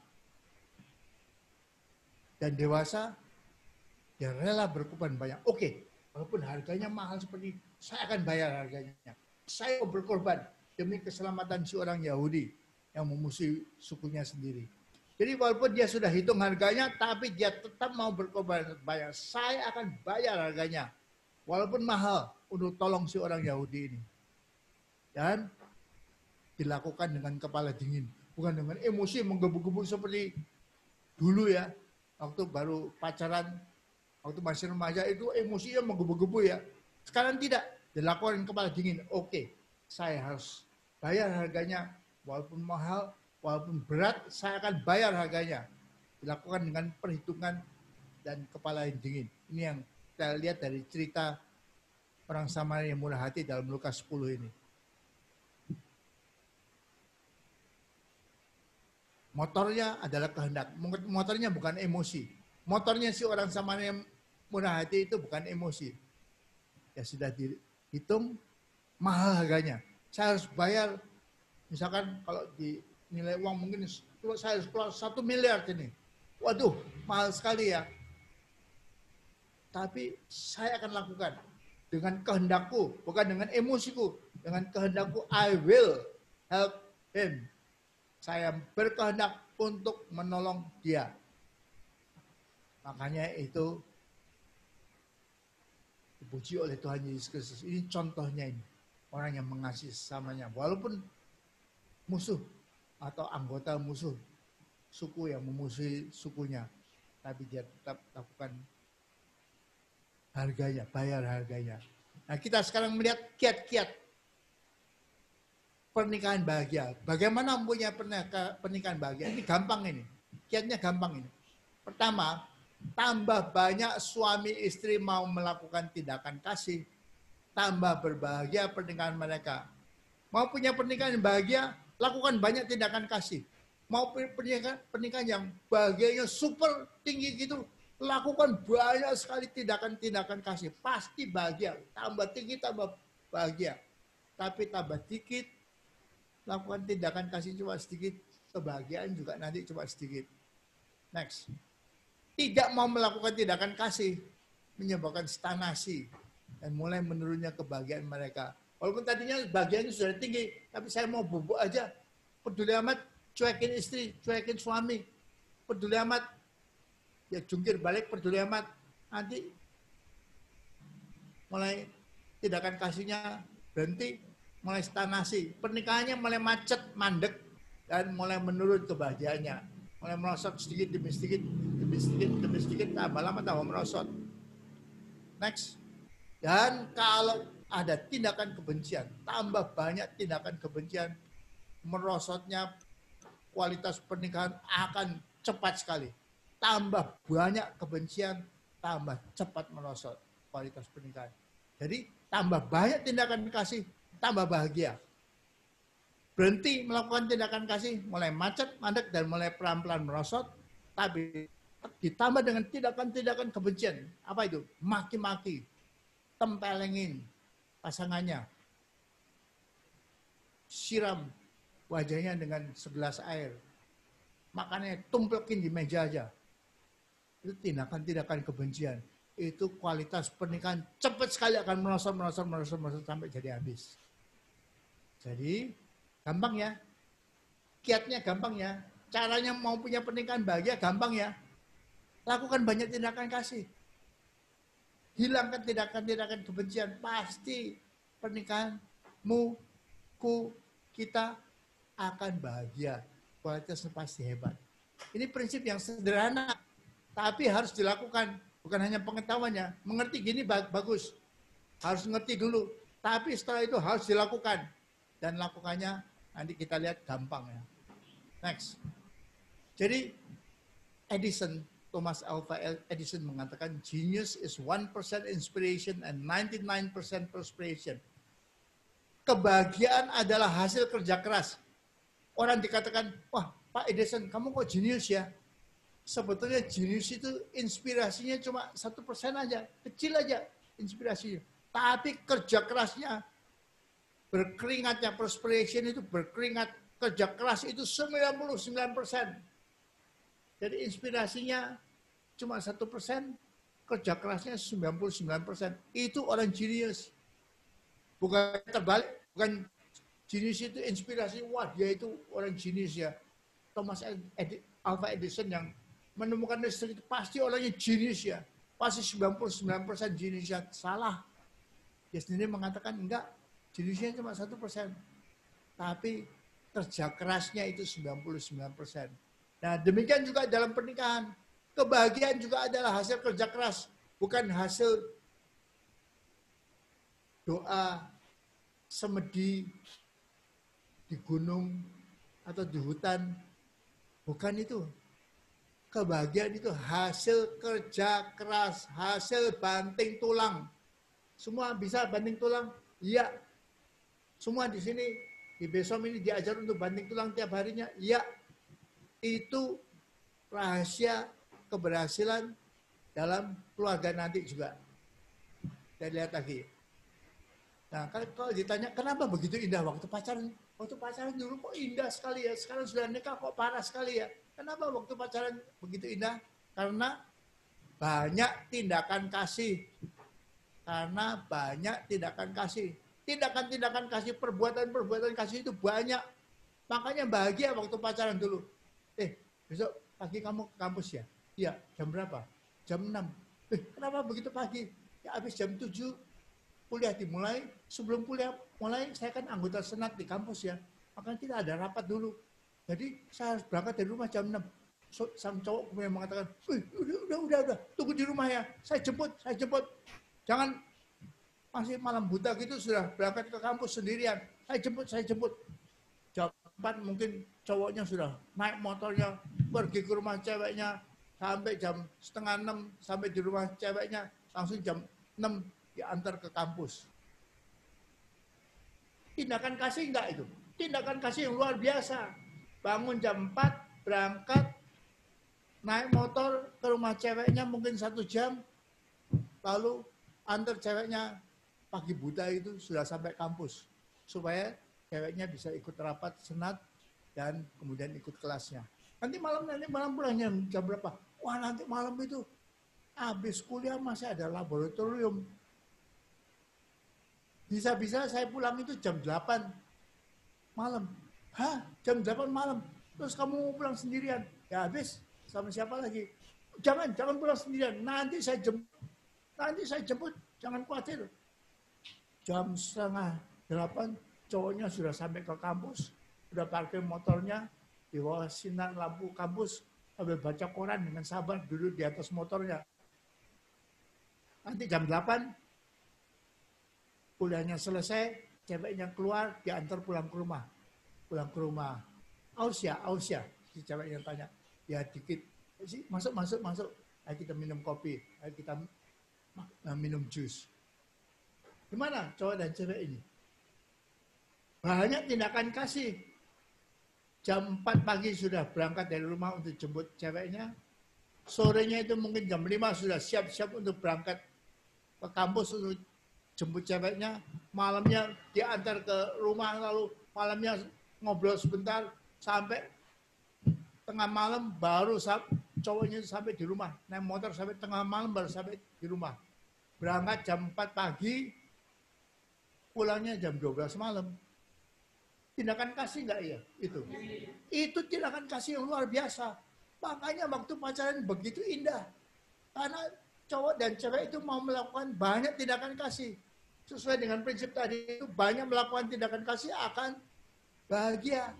dan dewasa, dia rela berkorban banyak. Oke, walaupun harganya mahal seperti saya akan bayar harganya. Saya mau berkorban demi keselamatan si orang Yahudi yang memusuhi sukunya sendiri. Jadi walaupun dia sudah hitung harganya, tapi dia tetap mau berkorban banyak. Saya akan bayar harganya, walaupun mahal untuk tolong si orang Yahudi ini. Dan dilakukan dengan kepala dingin, bukan dengan emosi menggebu-gebu seperti dulu ya. Waktu baru pacaran, waktu masih remaja itu emosinya menggebu-gebu ya. Sekarang tidak, dilakukan kepala dingin. Oke, saya harus bayar harganya. Walaupun mahal, walaupun berat, saya akan bayar harganya. Dilakukan dengan perhitungan dan kepala yang dingin. Ini yang kita lihat dari cerita orang Samaria yang murah hati dalam Lukas 10 ini. Motornya adalah kehendak. Motornya bukan emosi. Motornya si orang Samaria yang murah hati itu bukan emosi. Ya sudah dihitung, mahal harganya. Saya harus bayar. Misalkan kalau dinilai uang mungkin saya harus keluar 1 miliar ini. Waduh, mahal sekali ya. Tapi saya akan lakukan dengan kehendakku, bukan dengan emosiku. Dengan kehendakku, I will help him. Saya berkehendak untuk menolong dia. Makanya itu dipuji oleh Tuhan Yesus Kristus. Ini contohnya ini. Orang yang mengasihi sesamanya. Walaupun musuh atau anggota musuh suku yang memusuhi sukunya, tapi dia tetap lakukan harganya, bayar harganya. Nah, kita sekarang melihat kiat-kiat pernikahan bahagia. Bagaimana mempunyai pernikahan bahagia? Ini gampang ini. Kiatnya gampang ini. Pertama, tambah banyak suami istri mau melakukan tindakan kasih, tambah berbahagia pernikahan mereka. Mau punya pernikahan yang bahagia, lakukan banyak tindakan kasih. Mau pernikahan yang bahagianya super tinggi gitu, lakukan banyak sekali tindakan-tindakan kasih. Pasti bahagia. Tambah tinggi, tambah bahagia. Tapi tambah dikit, lakukan tindakan kasih cuma sedikit, kebahagiaan juga nanti cuma sedikit. Next. Tidak mau melakukan tindakan kasih, menyebabkan stagnasi dan mulai menurunnya kebahagiaan mereka. Walaupun tadinya bahagianya sudah tinggi, tapi saya mau bubuk aja. Peduli amat, cuekin istri, cuekin suami. Peduli amat, ya jungkir balik, peduli amat. Nanti mulai tindakan kasihnya berhenti, mulai stagnasi. Pernikahannya mulai macet, mandek, dan mulai menurun kebahagiaannya. Mulai merosot sedikit demi sedikit, tambah lama tambah merosot. Next. Dan kalau ada tindakan kebencian, tambah banyak tindakan kebencian, merosotnya kualitas pernikahan akan cepat sekali. Tambah banyak kebencian, tambah cepat merosot kualitas pernikahan. Jadi tambah banyak tindakan kasih, tambah bahagia. Berhenti melakukan tindakan kasih, mulai macet, mandek, dan mulai pelan-pelan merosot. Tapi ditambah dengan tindakan-tindakan kebencian. Apa itu? Maki-maki, tempelengin pasangannya, siram wajahnya dengan segelas air, makannya tumplekin di meja aja. Itu tindakan-tindakan kebencian. Itu kualitas pernikahan cepat sekali akan merosot sampai jadi habis. Jadi gampang ya, kiatnya gampang ya, caranya mau punya pernikahan bahagia gampang ya. Lakukan banyak tindakan kasih. Hilangkan tindakan-tindakan kebencian, pasti pernikahanmu, kita akan bahagia. Kualitasnya pasti hebat. Ini prinsip yang sederhana, tapi harus dilakukan. Bukan hanya pengetahuannya. Mengerti gini bagus. Harus ngerti dulu. Tapi setelah itu harus dilakukan. Dan lakukannya nanti kita lihat gampang ya. Next. Jadi Thomas Alva Edison mengatakan genius is 1% inspiration and 99% perspiration. Kebahagiaan adalah hasil kerja keras. Orang dikatakan, wah Pak Edison, kamu kok jenius ya? Sebetulnya jenius itu inspirasinya cuma 1% aja, kecil aja inspirasinya. Tapi kerja kerasnya, berkeringatnya, perspiration itu berkeringat, kerja keras itu 99%. Jadi inspirasinya cuma 1%, kerja kerasnya 99%. Itu orang jenius. Bukan terbalik, bukan jenius itu inspirasi, wah dia itu orang jenius ya. Thomas Alva Edison yang menemukan listrik itu pasti orangnya jenius ya. Pasti 99% jenius ya. Salah. Dia sendiri mengatakan enggak, jeniusnya cuma 1%. Tapi kerja kerasnya itu 99%. Nah demikian juga dalam pernikahan. Kebahagiaan juga adalah hasil kerja keras. Bukan hasil doa semedi di gunung atau di hutan. Bukan itu. Kebahagiaan itu hasil kerja keras, hasil banting tulang. Semua bisa banting tulang? Iya. Semua di sini, di Besom ini diajar untuk banting tulang tiap harinya? Iya. Itu rahasia keberhasilan dalam keluarga nanti juga. Kita lihat lagi. Nah, kalau ditanya kenapa begitu indah waktu pacaran? Waktu pacaran dulu kok indah sekali ya, sekarang sudah nikah kok parah sekali ya. Kenapa waktu pacaran begitu indah? Karena banyak tindakan kasih. Karena banyak tindakan kasih. Tindakan-tindakan kasih, perbuatan-perbuatan kasih itu banyak. Makanya bahagia waktu pacaran dulu. Besok pagi kamu ke kampus ya? Iya, jam berapa? Jam 6. Kenapa begitu pagi? Ya habis jam 7 kuliah dimulai. Sebelum kuliah mulai, saya kan anggota senat di kampus ya. Makanya kita ada rapat dulu. Jadi saya harus berangkat dari rumah jam 6. Sang cowok kemudian mengatakan, udah, tunggu di rumah ya. Saya jemput. Jangan masih malam buta gitu sudah berangkat ke kampus sendirian. Saya jemput. Jam 4 mungkin cowoknya sudah naik motornya, pergi ke rumah ceweknya, sampai jam setengah 6, sampai di rumah ceweknya, langsung jam 6 diantar ke kampus. Tindakan kasih enggak itu? Tindakan kasih yang luar biasa. Bangun jam 4, berangkat, naik motor ke rumah ceweknya mungkin 1 jam, lalu antar ceweknya pagi buta itu sudah sampai kampus. Supaya ceweknya bisa ikut rapat senat dan kemudian ikut kelasnya. Nanti malam pulangnya jam berapa? Wah nanti malam itu habis kuliah masih ada laboratorium. Bisa-bisa saya pulang itu jam 8 malam. Hah? Jam 8 malam? Terus kamu mau pulang sendirian? Ya habis, sama siapa lagi? Jangan pulang sendirian. Nanti saya jemput. Jangan khawatir. Jam setengah 8, cowoknya sudah sampai ke kampus. Sudah parkir motornya di bawah sinar lampu kampus. Sambil baca koran dengan sabar duduk di atas motornya. Nanti jam 8, kuliahnya selesai, ceweknya keluar, diantar pulang ke rumah. Pulang ke rumah. Aus ya, si ceweknya tanya. Ya dikit, masuk. Ayo kita minum kopi, ayo kita minum jus. Gimana cowok dan cewek ini? Banyak tindakan kasih. Jam 4 pagi sudah berangkat dari rumah untuk jemput ceweknya. Sorenya itu mungkin jam 5 sudah siap-siap untuk berangkat ke kampus untuk jemput ceweknya. Malamnya diantar ke rumah, lalu malamnya ngobrol sebentar sampai tengah malam baru cowoknya sampai di rumah. Naik motor sampai tengah malam baru sampai di rumah. Berangkat jam 4 pagi, pulangnya jam 12 malam. Tindakan kasih enggak ya? Itu tindakan kasih yang luar biasa. Makanya waktu pacaran begitu indah. Karena cowok dan cewek itu mau melakukan banyak tindakan kasih. Sesuai dengan prinsip tadi itu, banyak melakukan tindakan kasih akan bahagia.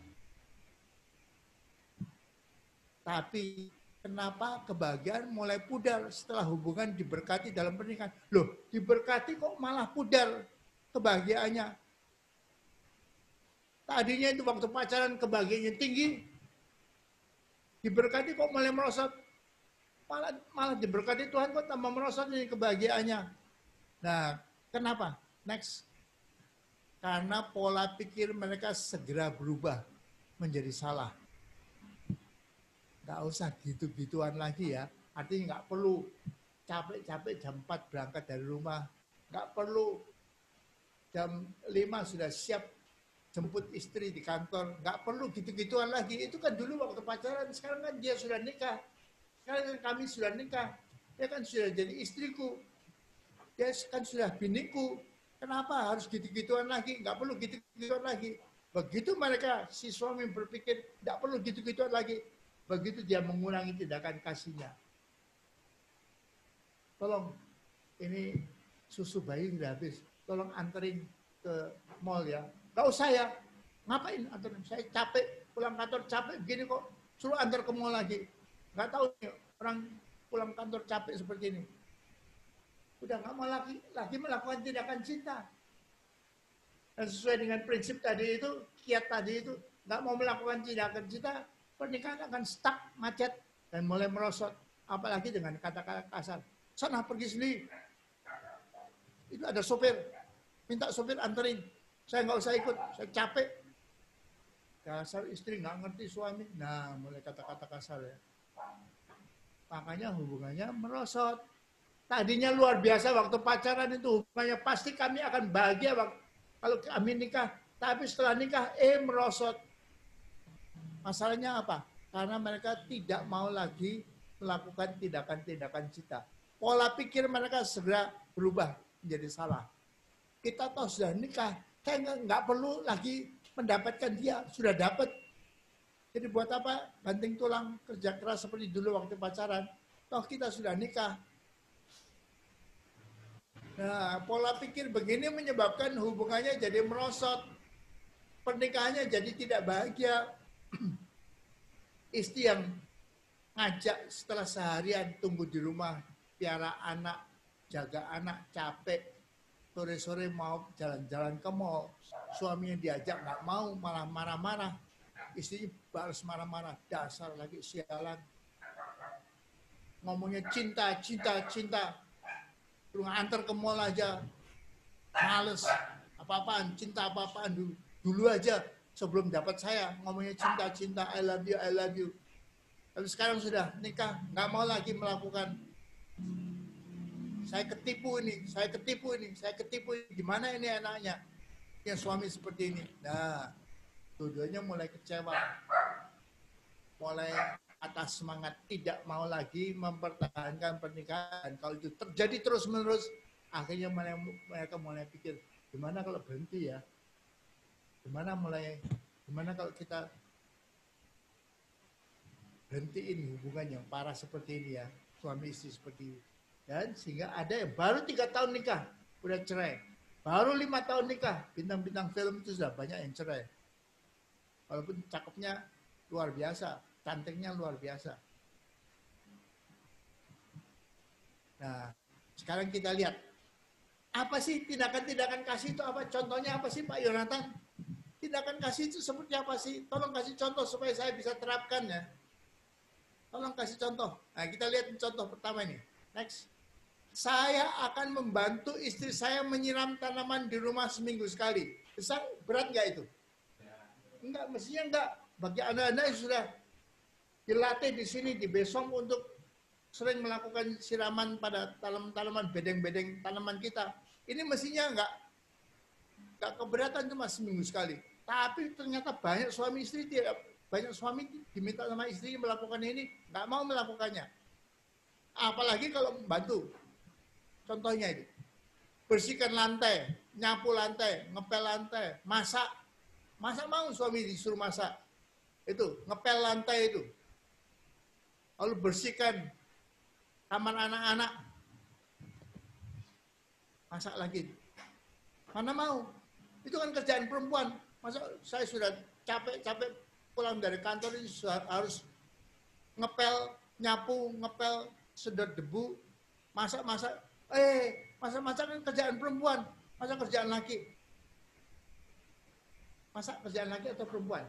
Tapi kenapa kebahagiaan mulai pudar setelah hubungan diberkati dalam pernikahan? Loh, diberkati kok malah pudar kebahagiaannya? Tadinya itu waktu pacaran kebahagiaannya tinggi, diberkati kok mulai merosot. Malah diberkati Tuhan kok tambah merosot ini kebahagiaannya. Nah, kenapa? Next. Karena pola pikir mereka segera berubah menjadi salah. Nggak usah gitu-gituan lagi ya. Artinya nggak perlu capek-capek jam 4 berangkat dari rumah. Nggak perlu jam 5 sudah siap jemput istri di kantor, nggak perlu gitu-gituan lagi. Itu kan dulu waktu pacaran, sekarang kan dia sudah nikah. Sekarang kan kami sudah nikah. Dia kan sudah jadi istriku. Dia kan sudah biniku. Kenapa harus gitu-gituan lagi? Nggak perlu gitu-gituan lagi. Begitu mereka, si suami berpikir, nggak perlu gitu-gituan lagi. Begitu dia mengurangi tindakan kasihnya. Tolong, ini susu bayi udah habis. Tolong anterin ke mall ya. Gak usah ya, ngapain antar? Saya capek, pulang kantor capek begini kok, suruh antar ke mall lagi. Gak tahu nih, orang pulang kantor capek seperti ini. Udah gak mau lagi melakukan tindakan cinta. Dan sesuai dengan prinsip tadi itu, kiat tadi itu, gak mau melakukan tindakan cinta, pernikahan akan stuck, macet, dan mulai merosot. Apalagi dengan kata-kata kasar. Sana pergi sendiri. Itu ada sopir, minta sopir anterin. Saya nggak usah ikut, saya capek. Dasar istri nggak ngerti suami. Nah, mulai kata-kata kasar ya. Makanya hubungannya merosot. Tadinya luar biasa waktu pacaran itu hubungannya pasti kami akan bahagia kalau kami nikah. Tapi setelah nikah, merosot. Masalahnya apa? Karena mereka tidak mau lagi melakukan tindakan-tindakan cinta. Pola pikir mereka segera berubah menjadi salah. Kita toh sudah nikah. Saya nggak perlu lagi mendapatkan dia, sudah dapat. Jadi buat apa banting tulang kerja keras seperti dulu waktu pacaran? Toh kita sudah nikah. Nah, pola pikir begini menyebabkan hubungannya jadi merosot. Pernikahannya jadi tidak bahagia. Istri yang ngajak setelah seharian tunggu di rumah, piara anak, jaga anak, capek. Sore-sore mau jalan-jalan ke mall, suaminya diajak nggak mau, malah marah-marah. Istrinya balas marah-marah, dasar lagi sialan. Ngomongnya cinta. Lu nganter ke mall aja, males. Apa-apaan, cinta apa-apaan dulu aja sebelum dapat saya. Ngomongnya cinta, I love you. Tapi sekarang sudah nikah, nggak mau lagi melakukan. Saya ketipu ini. Gimana ini anaknya? Yang suami seperti ini. Nah, dua-duanya mulai kecewa. Mulai atas semangat tidak mau lagi mempertahankan pernikahan. Kalau itu terjadi terus-menerus, akhirnya mereka mulai pikir, gimana kalau berhenti ya? Gimana kalau kita berhentiin hubungan yang parah seperti ini ya, suami istri seperti ini. Dan sehingga ada yang baru 3 tahun nikah, udah cerai. Baru 5 tahun nikah, bintang-bintang film itu sudah banyak yang cerai. Walaupun cakepnya luar biasa, cantiknya luar biasa. Nah, sekarang kita lihat Apa sih tindakan-tindakan kasih itu apa? Contohnya apa sih Pak Yonatan? Tindakan kasih itu seperti apa sih? Tolong kasih contoh supaya saya bisa terapkan ya. Tolong kasih contoh. Nah, kita lihat contoh pertama ini. Next. Saya akan membantu istri saya menyiram tanaman di rumah seminggu sekali. Besar, berat nggak itu? Enggak, mestinya enggak. Bagi anak-anak yang sudah dilatih di sini, di Besom untuk sering melakukan siraman pada tanaman bedeng-bedeng tanaman kita. Ini mestinya enggak keberatan cuma seminggu sekali. Tapi ternyata banyak suami istri tidak, banyak suami diminta sama istri melakukan ini, nggak mau melakukannya. Apalagi kalau membantu. Contohnya itu, bersihkan lantai, nyapu lantai, ngepel lantai, masak. Masak mau suami disuruh masak. Itu, ngepel lantai itu. Lalu bersihkan kamar anak-anak. Masak lagi. Mana mau? Itu kan kerjaan perempuan. Masa saya sudah capek-capek pulang dari kantor ini harus ngepel, nyapu, ngepel, sedot debu, masak-masak. Masak-masak kan kerjaan perempuan. Masa kerjaan laki? Masak kerjaan laki atau perempuan?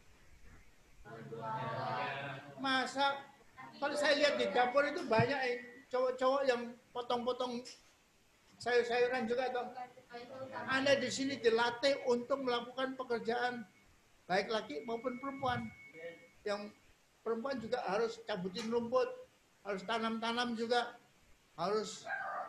Masak. Kalau saya lihat di dapur itu banyak cowok-cowok yang potong-potong sayur-sayuran juga atau Anda di sini dilatih untuk melakukan pekerjaan baik laki maupun perempuan. Yang perempuan juga harus cabutin rumput, harus tanam-tanam juga, harus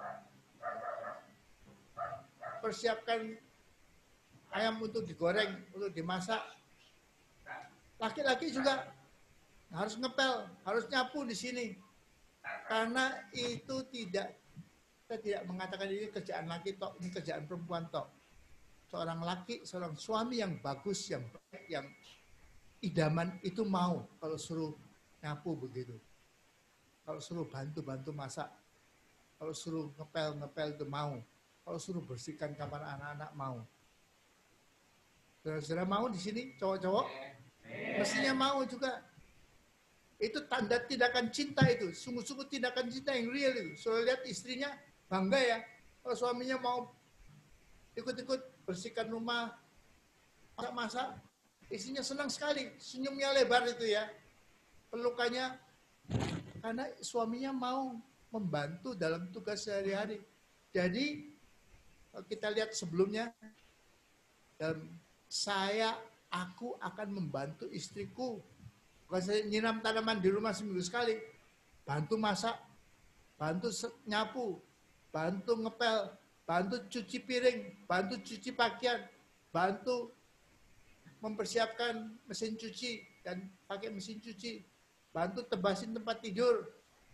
persiapkan ayam untuk digoreng, untuk dimasak. Laki-laki juga harus ngepel, harus nyapu di sini. Karena itu kita tidak mengatakan ini kerjaan laki tok, ini kerjaan perempuan tok. Seorang laki, seorang suami yang bagus, yang baik, yang idaman itu mau kalau suruh nyapu begitu. Kalau suruh bantu-bantu masak, kalau suruh ngepel itu mau. Kalau suruh bersihkan kamar anak-anak mau. Saudara-saudara mau di sini cowok-cowok? Mestinya mau juga. Itu tanda tindakan cinta itu. Sungguh-sungguh tindakan cinta yang real itu. Soalnya lihat istrinya bangga ya. Kalau suaminya mau ikut-ikut bersihkan rumah, masak-masak, istrinya senang sekali. Senyumnya lebar itu ya. Pelukannya. Karena suaminya mau membantu dalam tugas sehari-hari. Jadi, kalau kita lihat sebelumnya, dalam aku akan membantu istriku. Bukan saya nyiram tanaman di rumah seminggu sekali. Bantu masak, bantu nyapu, bantu ngepel, bantu cuci piring, bantu cuci pakaian, bantu mempersiapkan mesin cuci dan pakai mesin cuci, bantu tebasin tempat tidur,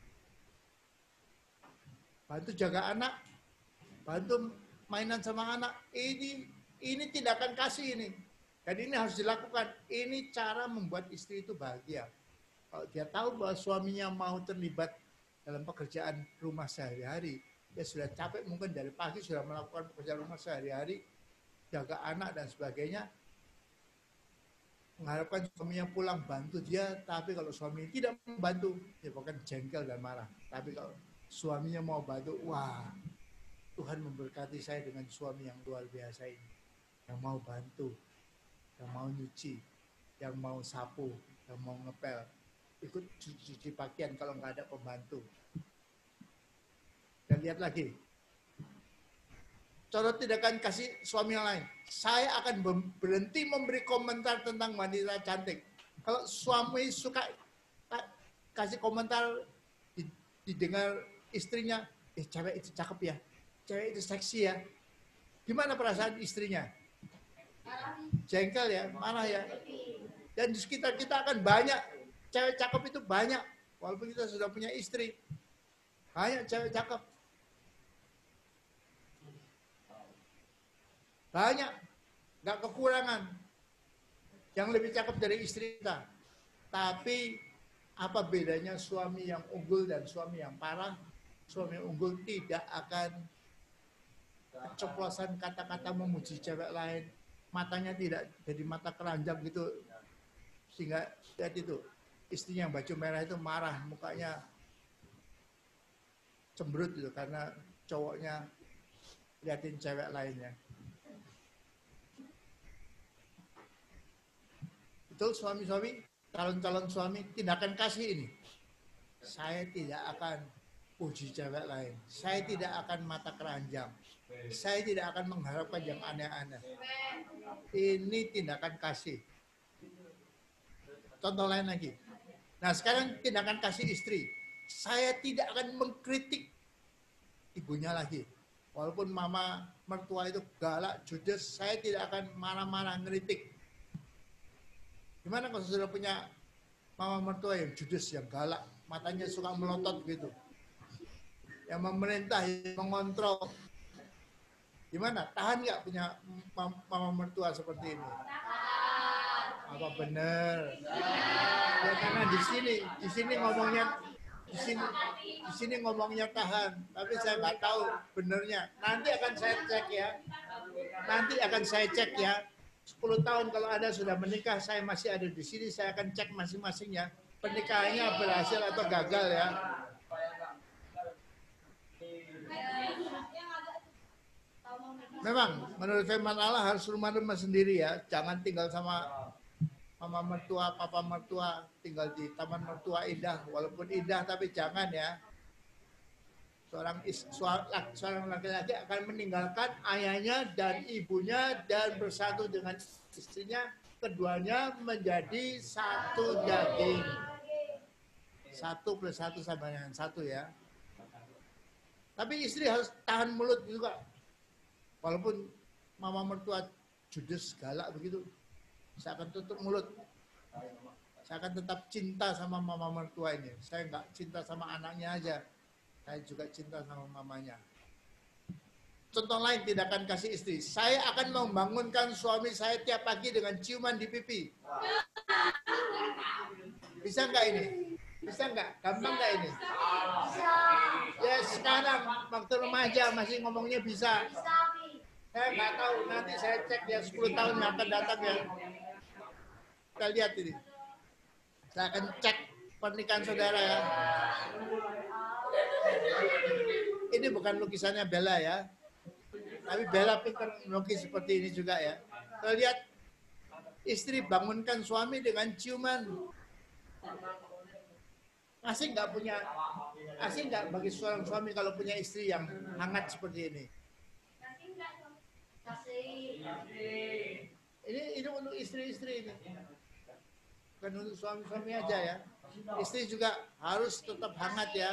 bantu jaga anak, bantu mainan sama anak. Ini tindakan kasih ini. Dan ini harus dilakukan. Ini cara membuat istri itu bahagia. Kalau dia tahu bahwa suaminya mau terlibat dalam pekerjaan rumah sehari-hari, dia sudah capek mungkin dari pagi sudah melakukan pekerjaan rumah sehari-hari, jaga anak dan sebagainya, mengharapkan suaminya pulang bantu dia, tapi kalau suaminya tidak membantu, dia bahkan jengkel dan marah. Tapi kalau suaminya mau bantu, wah, Tuhan memberkati saya dengan suami yang luar biasa ini, yang mau bantu, yang mau nyuci, yang mau sapu, yang mau ngepel, ikut cuci pakaian kalau nggak ada pembantu. Dan lihat lagi, contoh tindakan kasih suami yang lain. Saya akan berhenti memberi komentar tentang wanita cantik. Kalau suami suka kasih komentar, didengar istrinya, cewek itu cakep ya, cewek itu seksi ya. Gimana perasaan istrinya? Jengkel ya, marah ya. Dan di sekitar kita akan banyak cewek cakep itu banyak. Walaupun kita sudah punya istri, banyak cewek cakep. Banyak, nggak kekurangan. Yang lebih cakep dari istri kita. Tapi apa bedanya suami yang unggul dan suami yang parah? Suami yang unggul tidak akan keceplosan kata-kata memuji cewek lain. Matanya tidak jadi mata keranjang gitu, sehingga lihat itu istrinya yang baju merah itu marah, mukanya cemberut gitu karena cowoknya liatin cewek lainnya. Betul suami-suami, calon-calon suami, tindakan kasih ini. Saya tidak akan puji cewek lain. Saya tidak akan mata keranjang. Saya tidak akan mengharapkan yang aneh-aneh. Ini tindakan kasih. Contoh lain lagi. Nah sekarang tindakan kasih istri. Saya tidak akan mengkritik ibunya lagi. Walaupun mama mertua itu galak, judes, saya tidak akan marah-marah ngeritik. Gimana kalau sudah punya mama mertua yang judes, yang galak, matanya suka melotot gitu. Yang memerintah, yang mengontrol. Gimana? Tahan nggak punya mama mertua seperti ini? Apa benar? Ya, karena di sini ngomongnya di sini ngomongnya tahan, tapi saya nggak tahu benernya. Nanti akan saya cek ya. Nanti akan saya cek ya. 10 tahun kalau Anda sudah menikah, saya masih ada di sini, saya akan cek masing-masing ya. Pernikahannya berhasil atau gagal ya. Memang menurut firman Allah harus rumah-rumah sendiri ya. Jangan tinggal sama mama mertua, papa mertua, tinggal di taman mertua indah. Walaupun indah tapi jangan ya. Seorang laki-laki akan meninggalkan ayahnya dan ibunya dan bersatu dengan istrinya. Keduanya menjadi satu daging. 1 + 1 sama dengan 1 ya. Tapi istri harus tahan mulut juga. Walaupun mama mertua judes galak begitu, saya akan tutup mulut. Saya akan tetap cinta sama mama mertua ini. Saya nggak cinta sama anaknya aja. Saya juga cinta sama mamanya. Contoh lain tindakan kasih istri. Saya akan membangunkan suami saya tiap pagi dengan ciuman di pipi. Bisa nggak ini? Bisa nggak? Gampang nggak ini? Ya sekarang waktu remaja masih ngomongnya bisa. Saya nggak tahu, nanti saya cek ya 10 tahun yang akan datang ya. Kita lihat ini. Saya akan cek pernikahan saudara ya. Ini bukan lukisannya Bella ya. Tapi Bella pintar melukis seperti ini juga ya. Kita lihat istri bangunkan suami dengan ciuman. Asing nggak bagi seorang suami kalau punya istri yang hangat seperti ini. Ini untuk istri-istri ini. Bukan untuk suami-suami aja ya. Istri juga harus tetap hangat ya.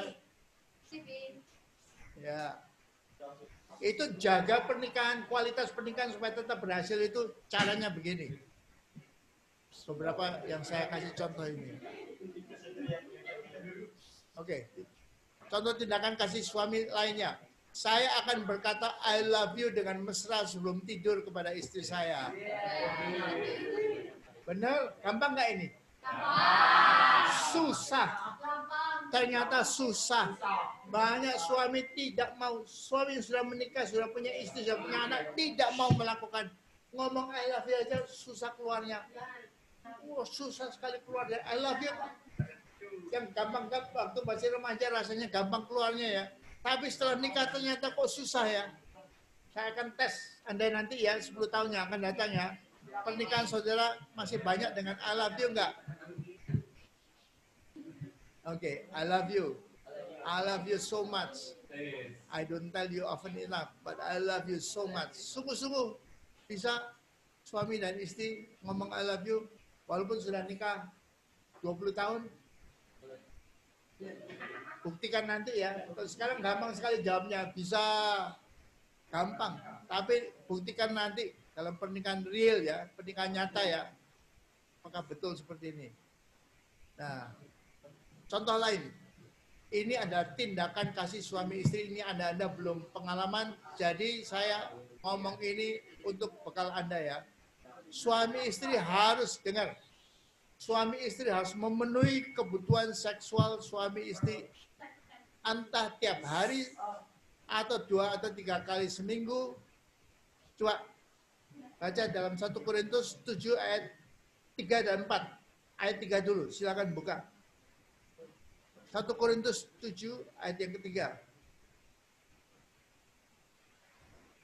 Ya. Itu jaga pernikahan, kualitas pernikahan supaya tetap berhasil itu caranya begini. Beberapa yang saya kasih contoh ini. Oke. Contoh tindakan kasih suami lainnya. Saya akan berkata I love you dengan mesra sebelum tidur kepada istri saya. Benar? Gampang nggak ini? Susah. Ternyata susah. Banyak suami tidak mau. Suami yang sudah menikah, sudah punya istri, sudah punya anak, tidak mau melakukan. Ngomong I love you aja susah keluarnya. Susah sekali keluar dari I love you. Yang gampang waktu masih remaja rasanya gampang keluarnya ya. Tapi setelah nikah ternyata kok susah ya. Saya akan tes Anda nanti ya 10 tahun yang akan datang ya. Pernikahan saudara masih banyak dengan I love you enggak? Oke, I love you. I love you so much. I don't tell you often enough, but I love you so much. Sungguh-sungguh bisa suami dan istri ngomong I love you walaupun sudah nikah 20 tahun. Buktikan nanti ya. Sekarang gampang sekali jawabnya, bisa gampang. Tapi buktikan nanti dalam pernikahan real ya, pernikahan nyata ya. Apakah betul seperti ini? Nah, contoh lain. Ini ada tindakan kasih suami istri, ini Anda belum pengalaman, jadi saya ngomong ini untuk bekal Anda ya. Suami istri harus dengar. Suami istri harus memenuhi kebutuhan seksual suami istri entah tiap hari atau 2 atau 3 kali seminggu. Coba baca dalam 1 Korintus 7 ayat 3 dan 4. Ayat 3 dulu, silakan buka. 1 Korintus 7 ayat yang ketiga.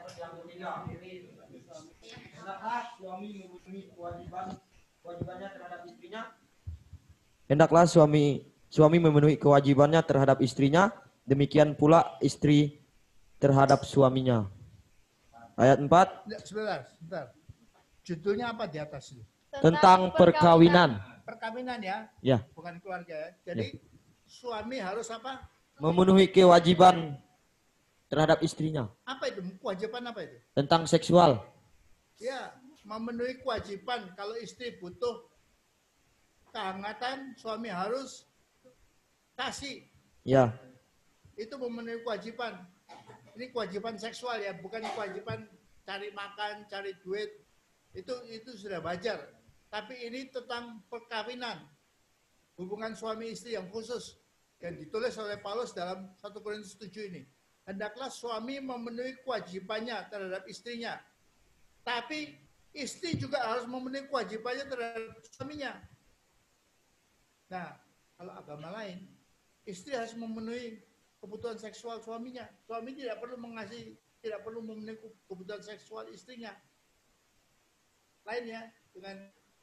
Hendaklah suami memenuhi kewajibannya terhadap istrinya, demikian pula istri terhadap suaminya. Ayat 4 Sebentar. Judulnya apa di atas itu? tentang perkawinan. Perkawinan ya, Ya, bukan keluarga ya. Jadi suami harus apa? memenuhi kewajiban terhadap istrinya Apa itu? Kewajiban apa itu? tentang seksual. Ya, memenuhi kewajiban. Kalau istri butuh kehangatan, suami harus kasih. Ya, Itu memenuhi kewajiban. Ini kewajiban seksual ya, bukan kewajiban cari makan, cari duit. Itu sudah wajar. Tapi ini tentang perkawinan. Hubungan suami istri yang khusus yang ditulis oleh Paulus dalam 1 Korintus 7 ini. Hendaklah suami memenuhi kewajibannya terhadap istrinya. Tapi istri juga harus memenuhi kewajibannya terhadap suaminya. Nah, kalau agama lain, istri harus memenuhi kebutuhan seksual suaminya. Suami tidak perlu tidak perlu memenuhi kebutuhan seksual istrinya. Lainnya dengan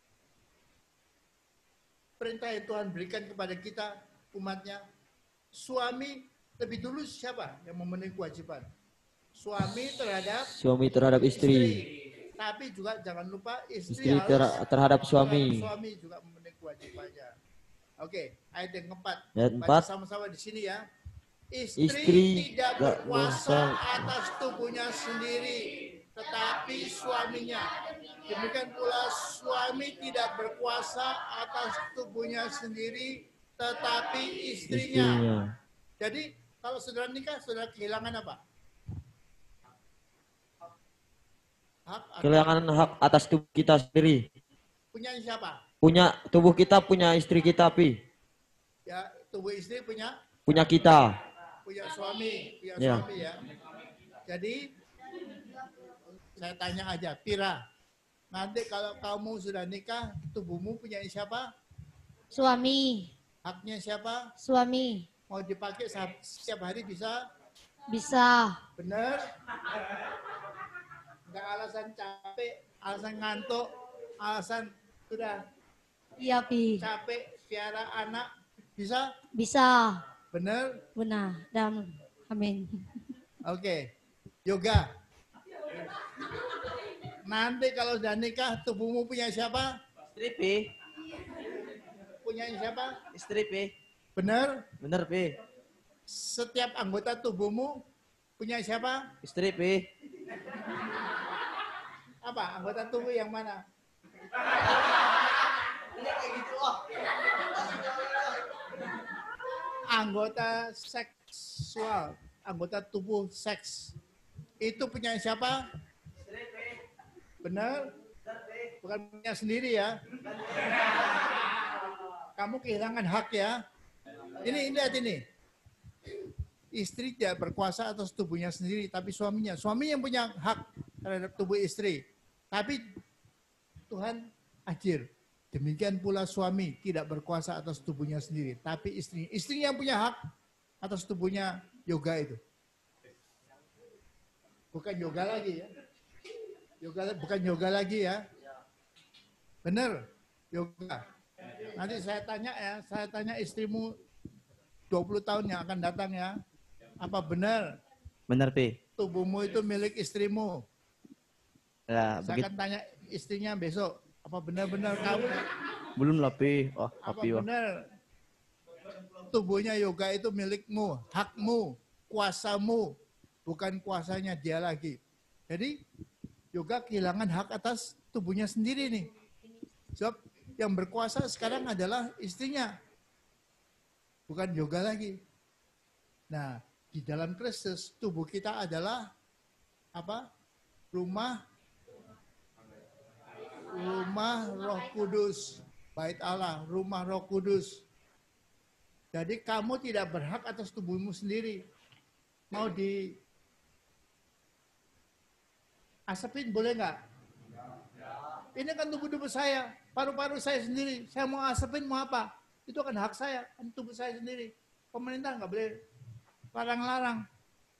perintah yang Tuhan berikan kepada kita, umatnya, suami lebih dulu siapa yang memenuhi kewajiban? Suami terhadap istri. Tapi juga jangan lupa istri Istri harus terhadap suami. suami juga memenuhi kewajibannya. Oke, ayat yang keempat. Ayat Baca 4. sama-sama di sini ya. Istri Istri tidak tidak berkuasa berkuasa atas tubuhnya sendiri, tetapi suaminya. Demikian pula suami tidak berkuasa atas tubuhnya sendiri, tetapi istrinya. Jadi kalau saudara nikah, saudara kehilangan apa? Kehilangan hak atas tubuh kita sendiri. Punya siapa? Punya tubuh kita, punya istri kita, Pi. Ya, tubuh istri punya Kita. suami, Ya. suami ya. Jadi saya tanya aja, Pira, nanti kalau kamu sudah nikah, tubuhmu punya siapa? Suami. Haknya siapa? Suami. Mau dipakai setiap hari bisa? Bisa. Bener? Enggak alasan capek, alasan ngantuk, alasan sudah Iya, Pi. capek piara anak, bisa? Bisa. Bener? Benar. Dan amin. Oke. Yoga. Nanti kalau sudah nikah, tubuhmu punya siapa? Istri, Pi. Punya siapa? Istri, Pi. Bener? Bener, Pi. Setiap anggota tubuhmu punya siapa? Istri, Pi. Apa? Anggota tubuh yang mana? Anggota seksual, anggota tubuh seks. Itu punya siapa? Benar? Bukan punya sendiri ya. Kamu kehilangan hak ya. Ini lihat ini. Istri tidak berkuasa atas tubuhnya sendiri, tapi suaminya. Suami yang punya hak terhadap tubuh istri. Tapi Tuhan adil. Demikian pula suami tidak berkuasa atas tubuhnya sendiri, tapi istrinya. Istrinya yang punya hak atas tubuhnya Yoga itu. Bukan yoga lagi ya. Bukan yoga lagi ya. Benar, yoga. Nanti saya tanya istrimu 20 tahun yang akan datang ya. Apa benar? Bener, Pi. Tubuhmu itu milik istrimu. Ya, Saya akan tanya istrinya besok. Apa benar-benar kamu? belum lah, Pi. Oh, Apa benar tubuhnya yoga itu milikmu, hakmu, kuasamu, bukan kuasanya dia lagi. Jadi yoga kehilangan hak atas tubuhnya sendiri nih. Sebab yang berkuasa sekarang adalah istrinya, bukan yoga lagi. Nah, di dalam Kristus tubuh kita adalah apa? Rumah Roh Kudus, bait Allah, rumah Roh Kudus. Jadi kamu tidak berhak atas tubuhmu sendiri. Mau di asapin boleh nggak? Ini kan tubuh saya, paru-paru saya sendiri. Saya mau asapin mau apa? Itu kan hak saya, kan tubuh saya sendiri. Pemerintah nggak boleh larang-larang.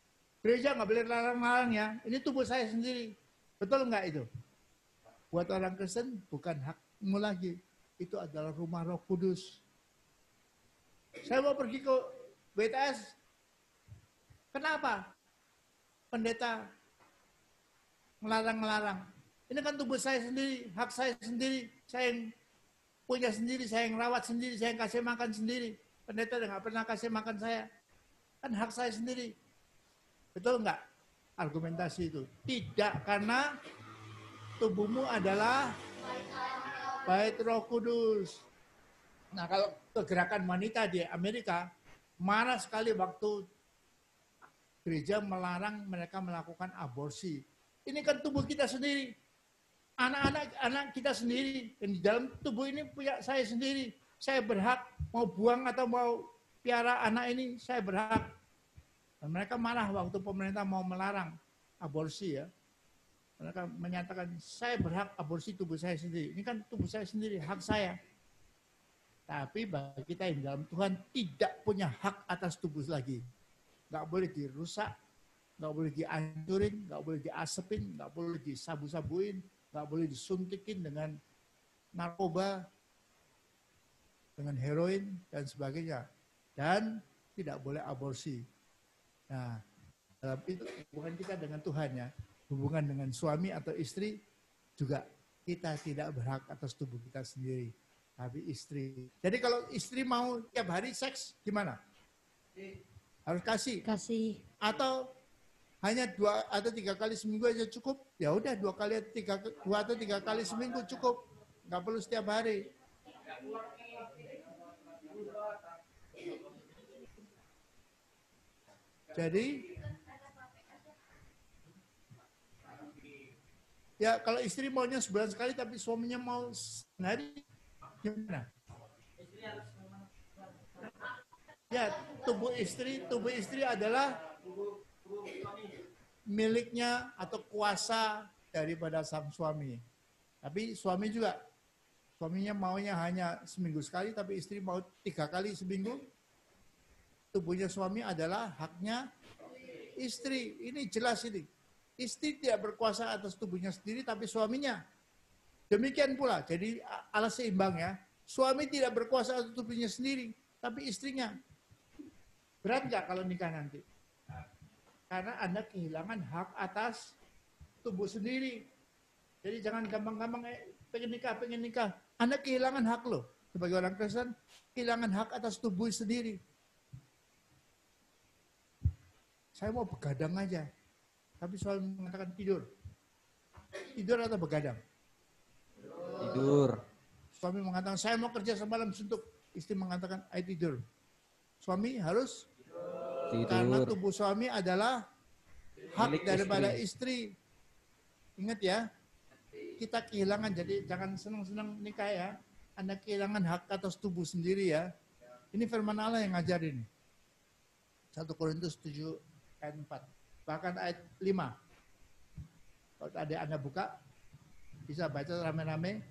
Gereja nggak boleh larang-larang ya. Ini tubuh saya sendiri. Betul nggak itu? Buat orang Kristen bukan hakmu lagi. Itu adalah rumah Roh Kudus. Saya mau pergi ke BTS. Kenapa? Pendeta melarang-larang. Ini kan tubuh saya sendiri, hak saya sendiri. Saya yang punya sendiri, saya yang rawat sendiri, saya yang kasih makan sendiri. Pendeta nggak pernah kasih makan saya. Kan hak saya sendiri. Betul nggak argumentasi itu? Tidak, karena tubuhmu adalah bait Roh Kudus. Nah, kalau kegerakan wanita di Amerika, marah sekali waktu gereja melarang mereka melakukan aborsi. Ini kan tubuh kita sendiri. Anak-anak kita sendiri. Dan di dalam tubuh ini punya saya sendiri. Saya berhak mau buang atau mau piara anak ini, saya berhak. Dan mereka marah waktu pemerintah mau melarang aborsi ya. Mereka menyatakan, saya berhak aborsi tubuh saya sendiri. Ini kan tubuh saya sendiri, hak saya. Tapi bagi kita yang dalam Tuhan tidak punya hak atas tubuh lagi. Nggak boleh dirusak, nggak boleh dihancurin, nggak boleh diasepin, nggak boleh disabu-sabuin, nggak boleh disuntikin dengan narkoba, dengan heroin, dan sebagainya. Dan tidak boleh aborsi. Nah, dalam itu hubungan kita dengan Tuhan ya, hubungan dengan suami atau istri juga kita tidak berhak atas tubuh kita sendiri, tapi istri. Jadi kalau istri mau tiap hari seks gimana? Harus kasih. Kasih. Atau hanya 2 atau 3 kali seminggu aja cukup? Ya udah 2 atau 3 kali seminggu cukup, nggak perlu setiap hari. Jadi, ya kalau istri maunya sebulan sekali tapi suaminya mau sehari, gimana? Ya, tubuh istri adalah miliknya atau kuasa daripada sang suami. Tapi suami juga, suaminya maunya hanya seminggu sekali tapi istri mau 3 kali seminggu. Tubuhnya suami adalah haknya istri. Ini jelas ini. Istri tidak berkuasa atas tubuhnya sendiri, tapi suaminya. Demikian pula, jadi alas seimbang ya. Suami tidak berkuasa atas tubuhnya sendiri, tapi istrinya. Berat nggak kalau nikah nanti? Karena Anda kehilangan hak atas tubuh sendiri. Jadi jangan gampang-gampang pengen nikah. Anda kehilangan hak loh. Sebagai orang Kristen, kehilangan hak atas tubuh sendiri. Saya mau begadang aja. Tapi suami mengatakan tidur. Tidur atau begadang? Tidur. Suami mengatakan, saya mau kerja semalam suntuk. Istri mengatakan, ayo tidur. Suami harus? Karena tubuh suami adalah hak Milik daripada istri. Ingat ya, kita kehilangan, jadi jangan senang-senang nikah ya. Anda kehilangan hak atas tubuh sendiri ya. Ini firman Allah yang ngajarin. 1 Korintus 7 ayat 4. Bahkan ayat 5. Kalau tadi Anda buka, bisa baca rame-rame.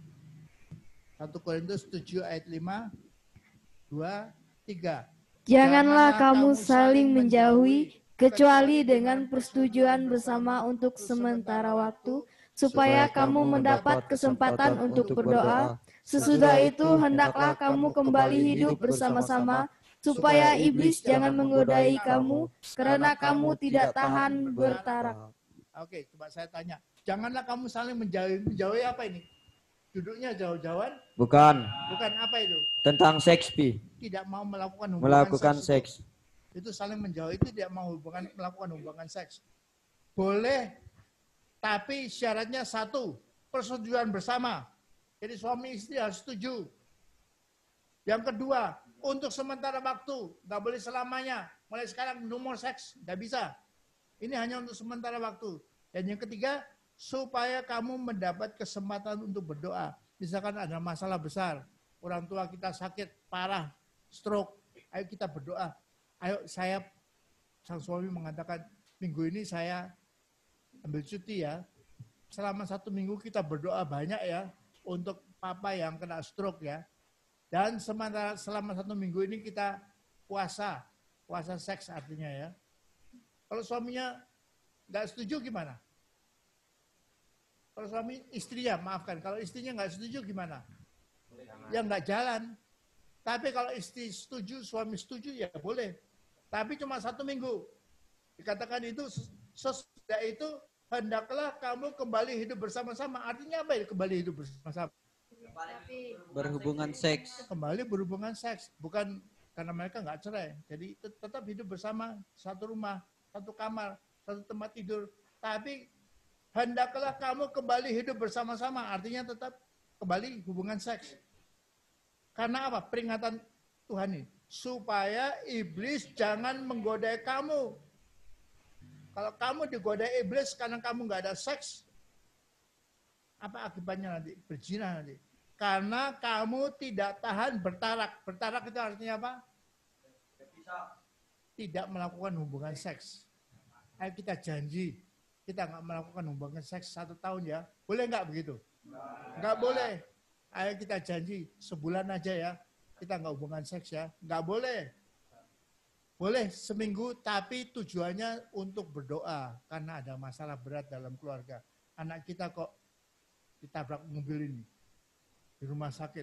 1 Korintus 7 ayat 5, 2, 3. Janganlah kamu saling menjauhi, kecuali dengan persetujuan bersama untuk sementara waktu, supaya kamu mendapat kesempatan untuk berdoa. Sesudah itu hendaklah kamu kembali hidup bersama-sama, supaya iblis jangan menggodai kamu, karena kamu tidak tahan bertarak. Oke, coba saya tanya. Janganlah kamu saling menjauhi. Menjauhi apa ini? Duduknya jauh-jauhan? Bukan. Bukan, apa itu? Tentang seks, Pi. Tidak mau melakukan hubungan Melakukan seks. Itu saling menjauhi, itu tidak mau melakukan hubungan seks. Boleh, tapi syaratnya satu, persetujuan bersama. Jadi suami istri harus setuju. Yang kedua, untuk sementara waktu, nggak boleh selamanya. Mulai sekarang no more seks, nggak bisa. Ini hanya untuk sementara waktu. Dan yang ketiga, supaya kamu mendapat kesempatan untuk berdoa. Misalkan ada masalah besar, orang tua kita sakit parah, stroke, ayo kita berdoa. Ayo sang suami mengatakan, minggu ini saya ambil cuti ya. Selama 1 minggu kita berdoa banyak ya, untuk papa yang kena stroke ya. Dan selama 1 minggu ini kita puasa seks artinya ya. Kalau suaminya nggak setuju gimana? Kalau suami istrinya, maafkan, kalau istrinya nggak setuju gimana? Ya nggak jalan. Tapi kalau istri setuju, suami setuju, ya boleh. Tapi cuma 1 minggu. Dikatakan itu sesudah itu hendaklah kamu kembali hidup bersama-sama. Artinya apa ya kembali hidup bersama-sama? Berhubungan seks. Kembali berhubungan seks. Bukan karena mereka nggak cerai. Jadi tetap hidup bersama, satu rumah, satu kamar, satu tempat tidur. Tapi hendaklah kamu kembali hidup bersama-sama. Artinya tetap kembali hubungan seks. Karena apa? Peringatan Tuhan ini. Supaya iblis jangan menggoda kamu. Kalau kamu digoda iblis karena kamu nggak ada seks, apa akibatnya nanti? Berzina nanti. Karena kamu tidak tahan bertarak. Bertarak itu artinya apa? Tidak melakukan hubungan seks. Ayo kita janji, kita nggak melakukan hubungan seks 1 tahun ya. Boleh nggak begitu? Nggak boleh. Ayo kita janji, sebulan aja ya. Kita nggak hubungan seks ya. Nggak boleh. Boleh seminggu, tapi tujuannya untuk berdoa. Karena ada masalah berat dalam keluarga. Anak kita kok ditabrak mobil ini. Di rumah sakit.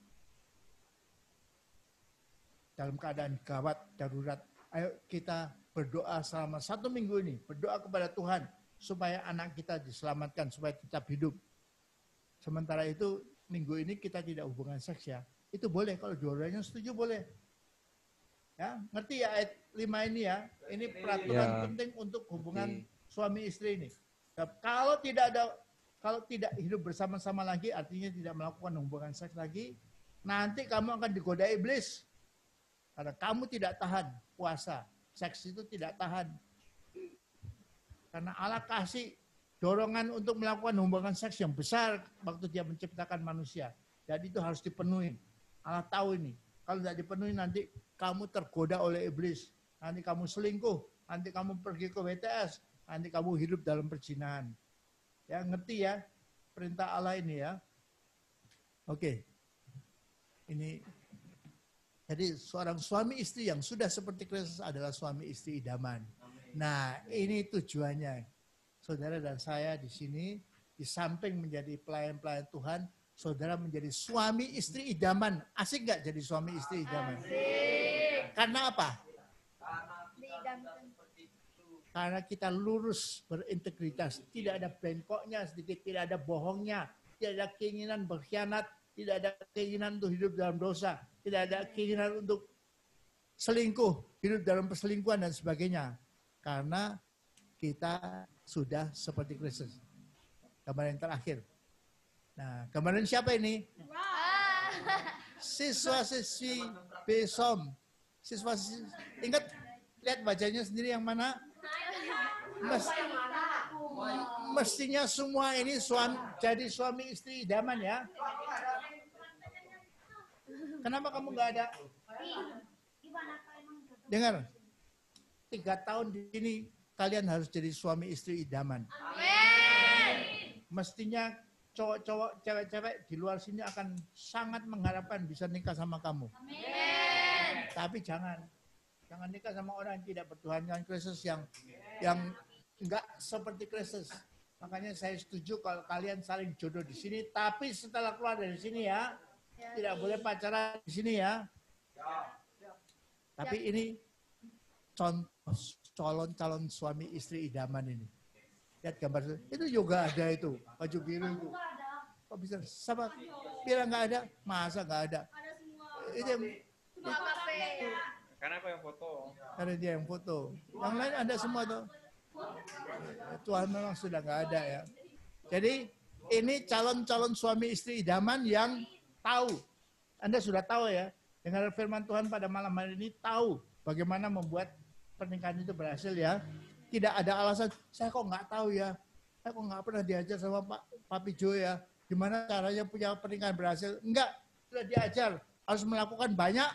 Dalam keadaan gawat, darurat. Ayo kita berdoa selama 1 minggu ini. Berdoa kepada Tuhan. Supaya anak kita diselamatkan. Supaya tetap hidup. Sementara itu, minggu ini kita tidak hubungan seks ya. Itu boleh. Kalau dua-duanya setuju boleh. Ya, ngerti ya ayat 5 ini ya. Ini peraturan penting untuk hubungan suami istri ini. Kalau tidak hidup bersama-sama lagi, artinya tidak melakukan hubungan seks lagi, nanti kamu akan digoda iblis. Karena kamu tidak tahan puasa. Seks itu tidak tahan. Karena Allah kasih dorongan untuk melakukan hubungan seks yang besar waktu dia menciptakan manusia. Jadi itu harus dipenuhi. Allah tahu ini. Kalau tidak dipenuhi nanti kamu tergoda oleh iblis. Nanti kamu selingkuh. Nanti kamu pergi ke WTS. Nanti kamu hidup dalam perzinahan. Ya, ngerti ya perintah Allah ini ya. Oke. Ini jadi seorang suami istri yang sudah seperti Kristus adalah suami istri idaman. Nah, ini tujuannya. Saudara dan saya di sini di samping menjadi pelayan-pelayan Tuhan, saudara menjadi suami istri idaman. Asik nggak jadi suami istri idaman? Asik. Karena apa? Karena kita lurus, berintegritas. Tidak ada bengkoknya sedikit, tidak ada bohongnya. Tidak ada keinginan berkhianat. Tidak ada keinginan untuk hidup dalam dosa. Tidak ada keinginan untuk selingkuh, hidup dalam perselingkuhan dan sebagainya. Karena kita sudah seperti Kristus. Gambaran yang terakhir. Nah, gambaran siapa ini? Siswa-siswi Besom. Siswa-siswi, ingat, lihat wajahnya sendiri yang mana? Mestinya semua ini jadi suami istri idaman ya. Kenapa kamu nggak ada? Dengar, 3 tahun di sini kalian harus jadi suami istri idaman. Mestinya cowok-cowok, cewek-cewek di luar sini akan sangat mengharapkan bisa nikah sama kamu. Tapi jangan nikah sama orang yang tidak bertuhan dengan Kristus, yang enggak seperti Kristus. Makanya saya setuju kalau kalian saling jodoh di sini, tapi setelah keluar dari sini ya, tidak boleh pacaran di sini ya. Tapi ini contoh calon suami istri idaman ini. Lihat gambar itu juga ada itu, baju biru itu. Kok bisa sama? Bilang nggak ada, masa nggak ada? Itu yang, karena aku yang foto. karena dia yang foto. Yang lain ada semua tuh. Tuhan memang sudah nggak ada ya. Jadi ini calon-calon suami istri idaman yang tahu. Anda sudah tahu ya. Dengar firman Tuhan pada malam hari ini, tahu bagaimana membuat pernikahan itu berhasil ya. Tidak ada alasan, saya kok nggak tahu ya. Saya kok nggak pernah diajar sama Papi Jo ya. Gimana caranya punya pernikahan berhasil. Enggak, sudah diajar. Harus melakukan banyak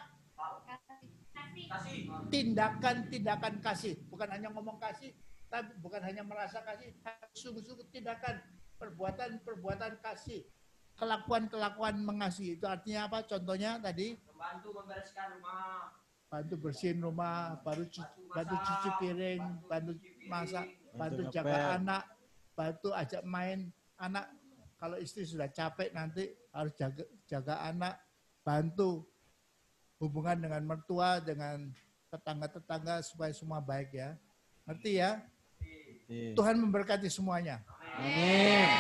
tindakan kasih. Bukan hanya ngomong kasih, tapi bukan hanya merasa kasih. Sungguh-sungguh tindakan, perbuatan kasih. Kelakuan mengasihi. Itu artinya apa? Contohnya tadi. Membantu membereskan rumah. bantu bersihin rumah, bantu cuci piring, bantu masak, bantu jaga anak, bantu ajak main anak. Kalau istri sudah capek nanti harus jaga anak, bantu hubungan dengan mertua, dengan tetangga-tetangga supaya semua baik ya. Ngerti ya? Tuhan memberkati semuanya. Amin.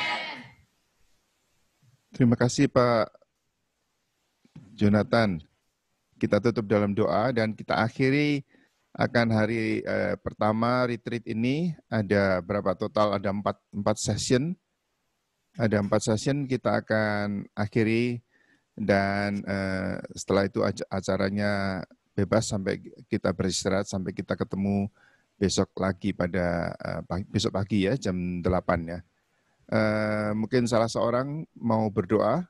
Terima kasih Pak Jonathan. Kita tutup dalam doa dan kita akhiri akan hari pertama retreat ini. Ada berapa total? Ada 4 session. Ada 4 session kita akan akhiri dan setelah itu acaranya bebas sampai kita beristirahat sampai kita ketemu besok lagi pada besok pagi ya jam 8 ya. Mungkin salah seorang mau berdoa.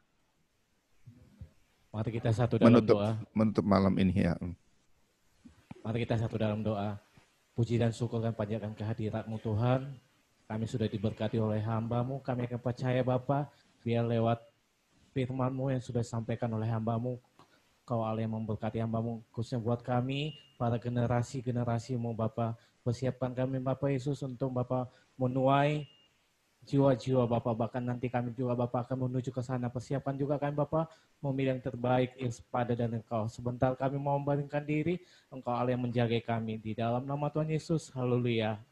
Mari kita satu dalam doa. Menutup malam ini ya. Mari kita satu dalam doa. Puji dan syukur dan panjatkan kehadirat-Mu Tuhan. Kami sudah diberkati oleh hamba-Mu. Kami akan percaya Bapa, biar lewat firman-Mu yang sudah disampaikan oleh hamba-Mu, Kau Allah yang memberkati hamba-Mu, khususnya buat kami, para generasi-generasi-Mu Bapa. Persiapkan kami Bapak Yesus untuk Bapak menuai jiwa-jiwa Bapak, bahkan nanti kami juga Bapak akan menuju ke sana. Persiapkan juga kami Bapak, memilih yang terbaik, yang sepadan dan Engkau. Sebentar kami mau membaringkan diri, Engkau Allah yang menjaga kami. Di dalam nama Tuhan Yesus, haleluya.